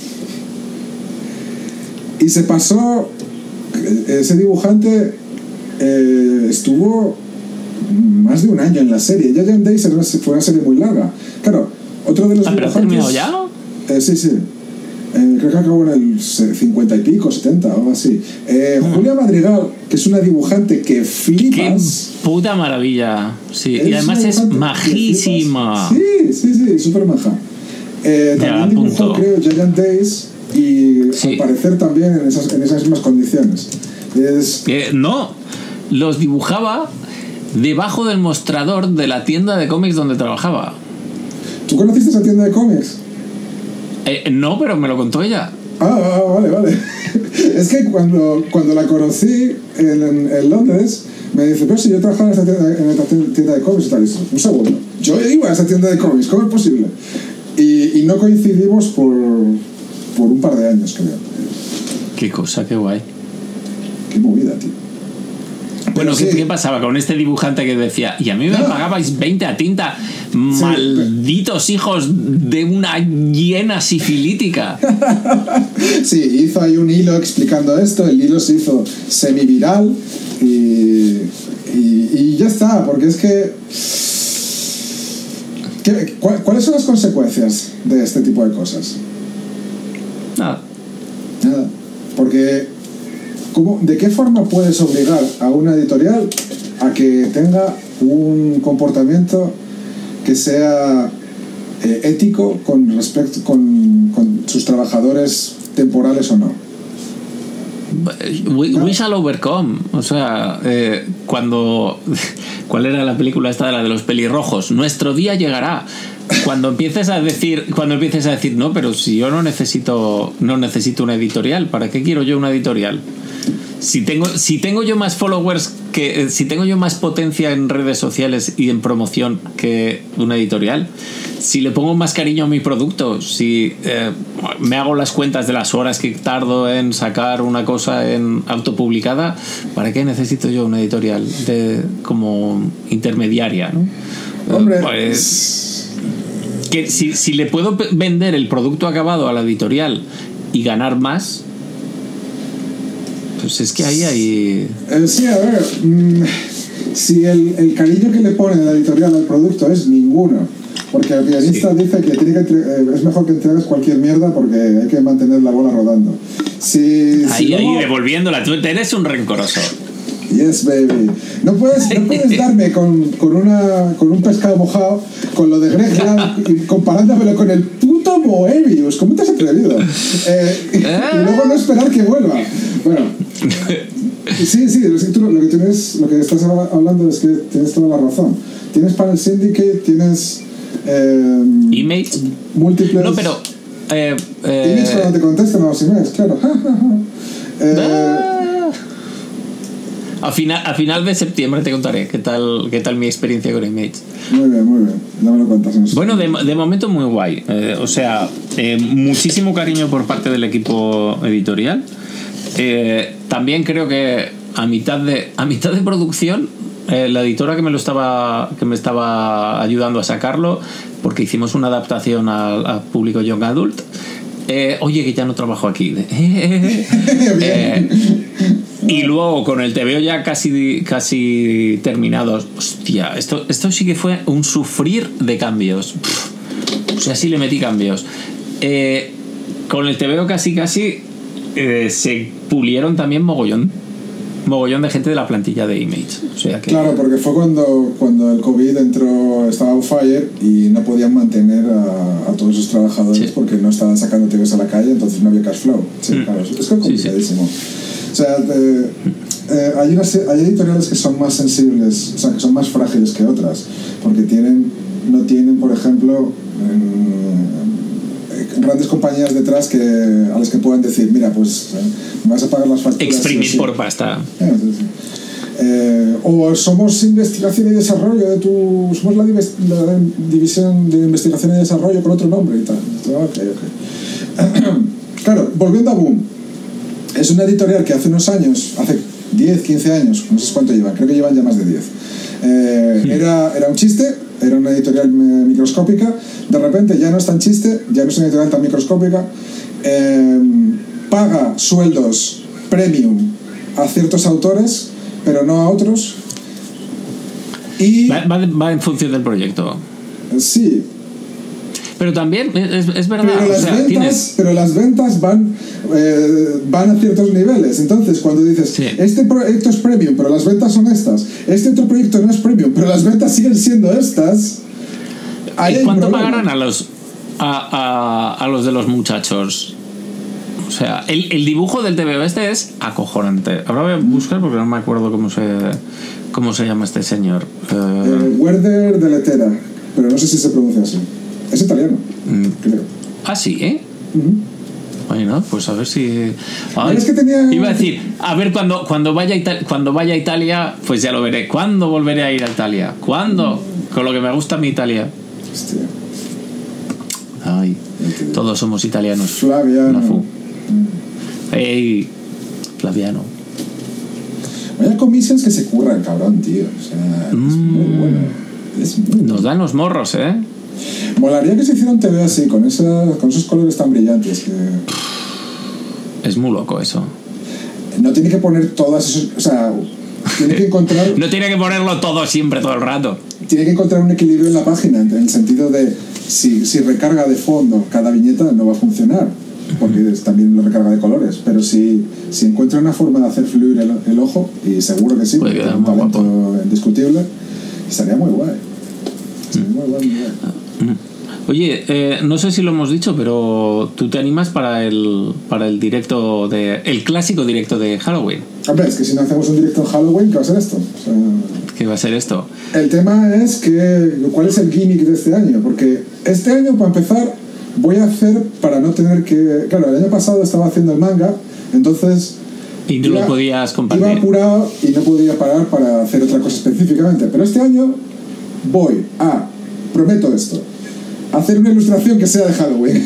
Y se pasó, ese dibujante eh, estuvo más de un año en la serie. Giant Days fue una serie muy larga. Claro, otro de los ah, dibujantes... ¿Pero terminó ya? Eh, sí, sí. Eh, creo que acabó en el cincuenta y pico, setenta o algo así. Eh, mm. Julia Madrigal, que es una dibujante que flipas. ¡Qué puta maravilla! Sí, y además es majísima. Sí, sí, sí, súper maja. Eh, también dibujó, creo, Giant Days y sí. al parecer también en esas, en esas mismas condiciones. Es... Eh, no, los dibujaba debajo del mostrador de la tienda de cómics donde trabajaba. ¿Tú conociste esa tienda de cómics? Eh, no, pero me lo contó ella. Ah, ah vale, vale. Es que cuando, cuando la conocí en, en, en Londres, me dice, pero si yo trabajaba en esta tienda, en esta tienda de cómics y tal. Un segundo. Yo iba a esa tienda de cómics, ¿cómo es posible? Y, y no coincidimos por, por un par de años, creo. Qué cosa, qué guay. Qué movida, tío. Bueno, sí. ¿qué, ¿qué pasaba con este dibujante que decía, y a mí me no. pagabais veinte a tinta, malditos sí, pero... hijos de una hiena sifilítica? Sí, hizo ahí un hilo explicando esto, el hilo se hizo semiviral y, y, y ya está, porque es que... ¿qué, cu ¿Cuáles son las consecuencias de este tipo de cosas? Nada. Nada, porque... ¿Cómo, ¿de qué forma puedes obligar a una editorial a que tenga un comportamiento que sea eh, ético con respecto con, con sus trabajadores temporales o no? We, we shall overcome. O sea, eh, cuando... ¿Cuál era la película esta de la de los pelirrojos? Nuestro día llegará. Cuando empieces a decir, cuando empieces a decir, no, pero si yo no necesito, no necesito una editorial, ¿para qué quiero yo una editorial? Si tengo, si tengo yo más followers que, si tengo yo más potencia en redes sociales y en promoción que una editorial, si le pongo más cariño a mi producto, si eh, me hago las cuentas de las horas que tardo en sacar una cosa en autopublicada, ¿para qué necesito yo una editorial de, como intermediaria, ¿no? Hombre, eh, pues que si, si le puedo vender el producto acabado a la editorial y ganar más, pues es que ahí hay... Eh, sí, a ver, mmm, si el, el cariño que le pone la editorial al producto es ninguno, porque el guionista sí. dice que, tiene que eh, es mejor que entregues cualquier mierda porque hay que mantener la bola rodando. Si, ahí, si ahí luego... devolviéndola, tú eres un rencoroso. Yes, baby. No puedes, no puedes darme con, con, una, con un pescado mojado, con lo de Greg Land, y comparándomelo con el puto Moebius. ¿Cómo te has atrevido? Eh, y, y luego no esperar que vuelva. Bueno, Sí, sí, es que tú, lo, que tienes, lo que estás hablando es que tienes toda la razón. Tienes Panel Syndicate, tienes... Eh, Image. Múltiples... No, pero... Eh, eh, Image cuando te contestan a los emails, claro. eh, ah, a, final, a final de septiembre te contaré qué tal, qué tal mi experiencia con Image. Muy bien, muy bien. Ya me lo cuentas. No sé. Bueno, de, de momento muy guay. Eh, o sea, eh, muchísimo cariño por parte del equipo editorial. Eh, también creo que a mitad de, a mitad de producción, eh, la editora que me lo estaba que me estaba ayudando a sacarlo, porque hicimos una adaptación al, al público young adult, eh, oye, que ya no trabajo aquí. eh, y luego con el T V O ya casi casi terminado, hostia, esto, esto sí que fue un sufrir de cambios. Pff, o sea, sí le metí cambios. Eh, con el T V O casi casi eh, se pulieron también mogollón mogollón de gente de la plantilla de Image. O sea que... Claro, porque fue cuando, cuando el COVID entró, estaba on fire y no podían mantener a, a todos sus trabajadores, sí, porque no estaban sacando T Vs a la calle, entonces no había cash flow. Sí, mm. claro, es complicadísimo. Sí, sí. O sea, eh, eh, hay, unas, hay editoriales que son más sensibles, o sea, que son más frágiles que otras, porque tienen, no tienen, por ejemplo, eh, grandes compañías detrás que, a las que puedan decir, mira, pues eh, me vas a pagar las facturas. Exprimir sí, por pasta. Eh, sí, sí. Eh, o somos investigación y desarrollo de tu, somos la, div la división de investigación y desarrollo con otro nombre y tal. Okay, okay. Claro, volviendo a Boom, es una editorial que hace unos años, hace diez, quince años, no sé cuánto llevan, creo que llevan ya más de diez, eh, sí. era, era un chiste, era una editorial microscópica, de repente ya no es tan chiste, ya no es una editorial tan microscópica, eh, paga sueldos premium a ciertos autores, pero no a otros. Y va, va, va en función del proyecto. Sí. Pero también es, es verdad. Pero las, o sea, ventas, tienes... pero las ventas van, eh, van a ciertos niveles. Entonces, cuando dices, sí, este proyecto es premium, pero las ventas son estas, este otro proyecto no es premium, pero las ventas siguen siendo estas. ¿Y cuánto pagarán a los, a, a, a los de los muchachos? O sea, el, el dibujo del T V O este es acojonante. Ahora voy a buscar porque no me acuerdo cómo se cómo se llama este señor. Uh... Eh, Werder de Letera, pero no sé si se pronuncia así. Es italiano, mm. creo. Ah, sí, ¿eh? Uh-huh. Bueno, pues a ver si... Ay, es que tenía... Iba a decir, a ver, cuando, cuando, vaya a Ita- cuando vaya a Italia, pues ya lo veré. ¿Cuándo volveré a ir a Italia? ¿Cuándo? Uh-huh. Con lo que me gusta mi Italia. Hostia. Ay, todos somos italianos. Flaviano. Uh-huh. Ey, Flaviano. Vaya commissions que se curran, cabrón, tío. O sea, mm. es muy bueno. Es muy Nos bueno. dan los morros, ¿eh? Molaría que se hiciera un T V así, con, esa, con esos colores tan brillantes. Que... Es muy loco eso. No tiene que poner todas esos... O sea, tiene que encontrar... No tiene que ponerlo todo siempre, todo el rato. Tiene que encontrar un equilibrio en la página, en el sentido de si, si recarga de fondo cada viñeta no va a funcionar, porque también lo recarga de colores, pero si, si encuentra una forma de hacer fluir el, el ojo, y seguro que sí, porque es un talento guapo. Indiscutible, estaría muy guay. Estaría muy guay, muy guay. Oye, eh, no sé si lo hemos dicho, pero tú te animas para el para el directo de el clásico directo de Halloween. Hombre, es que si no hacemos un directo en Halloween, ¿qué va a ser esto? O sea, ¿qué va a ser esto? El tema es que cuál es el gimmick de este año, porque este año, para empezar, voy a hacer para no tener que... Claro, el año pasado estaba haciendo el manga, entonces... Y no iba, lo podías compartir. Iba apurado y no podía parar para hacer otra cosa específicamente. Pero este año voy a, prometo esto, hacer una ilustración que sea de Halloween.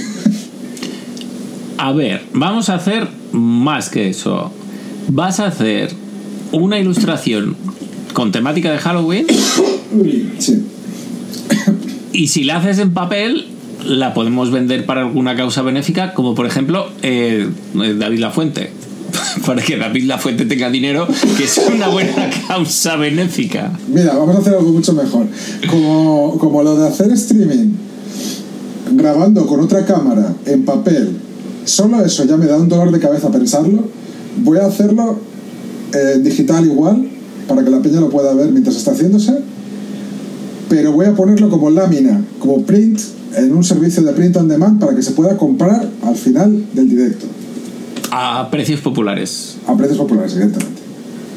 A ver, vamos a hacer más que eso. Vas a hacer una ilustración con temática de Halloween. Sí. Y si la haces en papel, la podemos vender para alguna causa benéfica, como por ejemplo eh, David Lafuente. Para que David Lafuente tenga dinero, que es una buena causa benéfica. Mira, vamos a hacer algo mucho mejor. Como, como lo de hacer streaming grabando con otra cámara en papel, solo eso ya me da un dolor de cabeza pensarlo. Voy a hacerlo en eh, digital igual, para que la peña lo pueda ver mientras está haciéndose, pero voy a ponerlo como lámina, como print, en un servicio de print on demand, para que se pueda comprar al final del directo. A precios populares. A precios populares, evidentemente.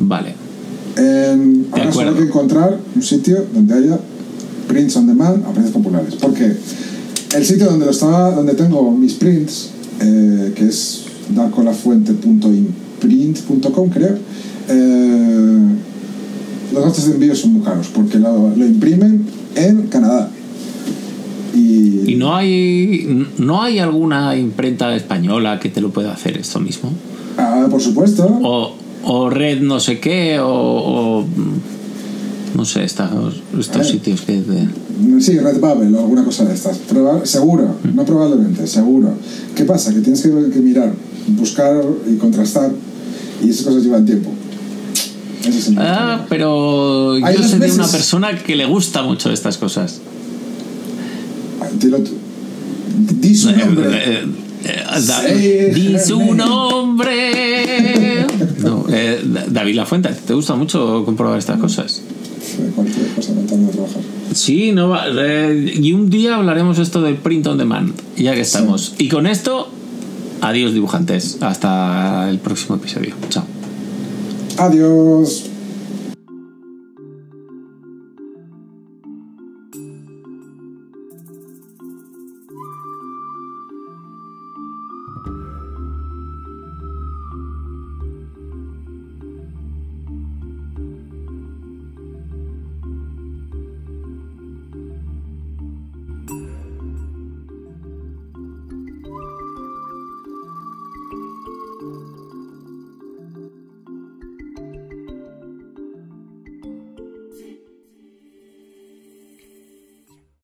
Vale. En, ahora solo hay que encontrar un sitio donde haya prints on demand a precios populares. Porque el sitio donde lo estaba, donde tengo mis prints, eh, que es darcolafuente punto imprint punto com, creo, eh, los gastos de envío son muy caros porque lo, lo imprimen en Canadá. Y, ¿Y no hay no hay alguna imprenta española que te lo pueda hacer esto mismo? Ah, por supuesto. O, o Red no sé qué, o, o no sé, estos, estos sitios que... De... Sí, Redbubble o alguna cosa de estas. Proba- seguro, mm. no probablemente, seguro. ¿Qué pasa? Que tienes que, que mirar, buscar y contrastar, y esas cosas llevan tiempo. Eso es ah, pero yo sé de una persona que le gusta mucho estas cosas. Dilo tú. Di su nombre. Eh, eh, da, sí, di su nombre. No, eh, David Lafuente, ¿te gusta mucho comprobar estas cosas? Cualquier cosa contando de trabajar. Sí, no va, eh, y un día hablaremos esto del print on demand, ya que estamos. Sí. Y con esto, adiós dibujantes. Hasta el próximo episodio. Chao. Adiós.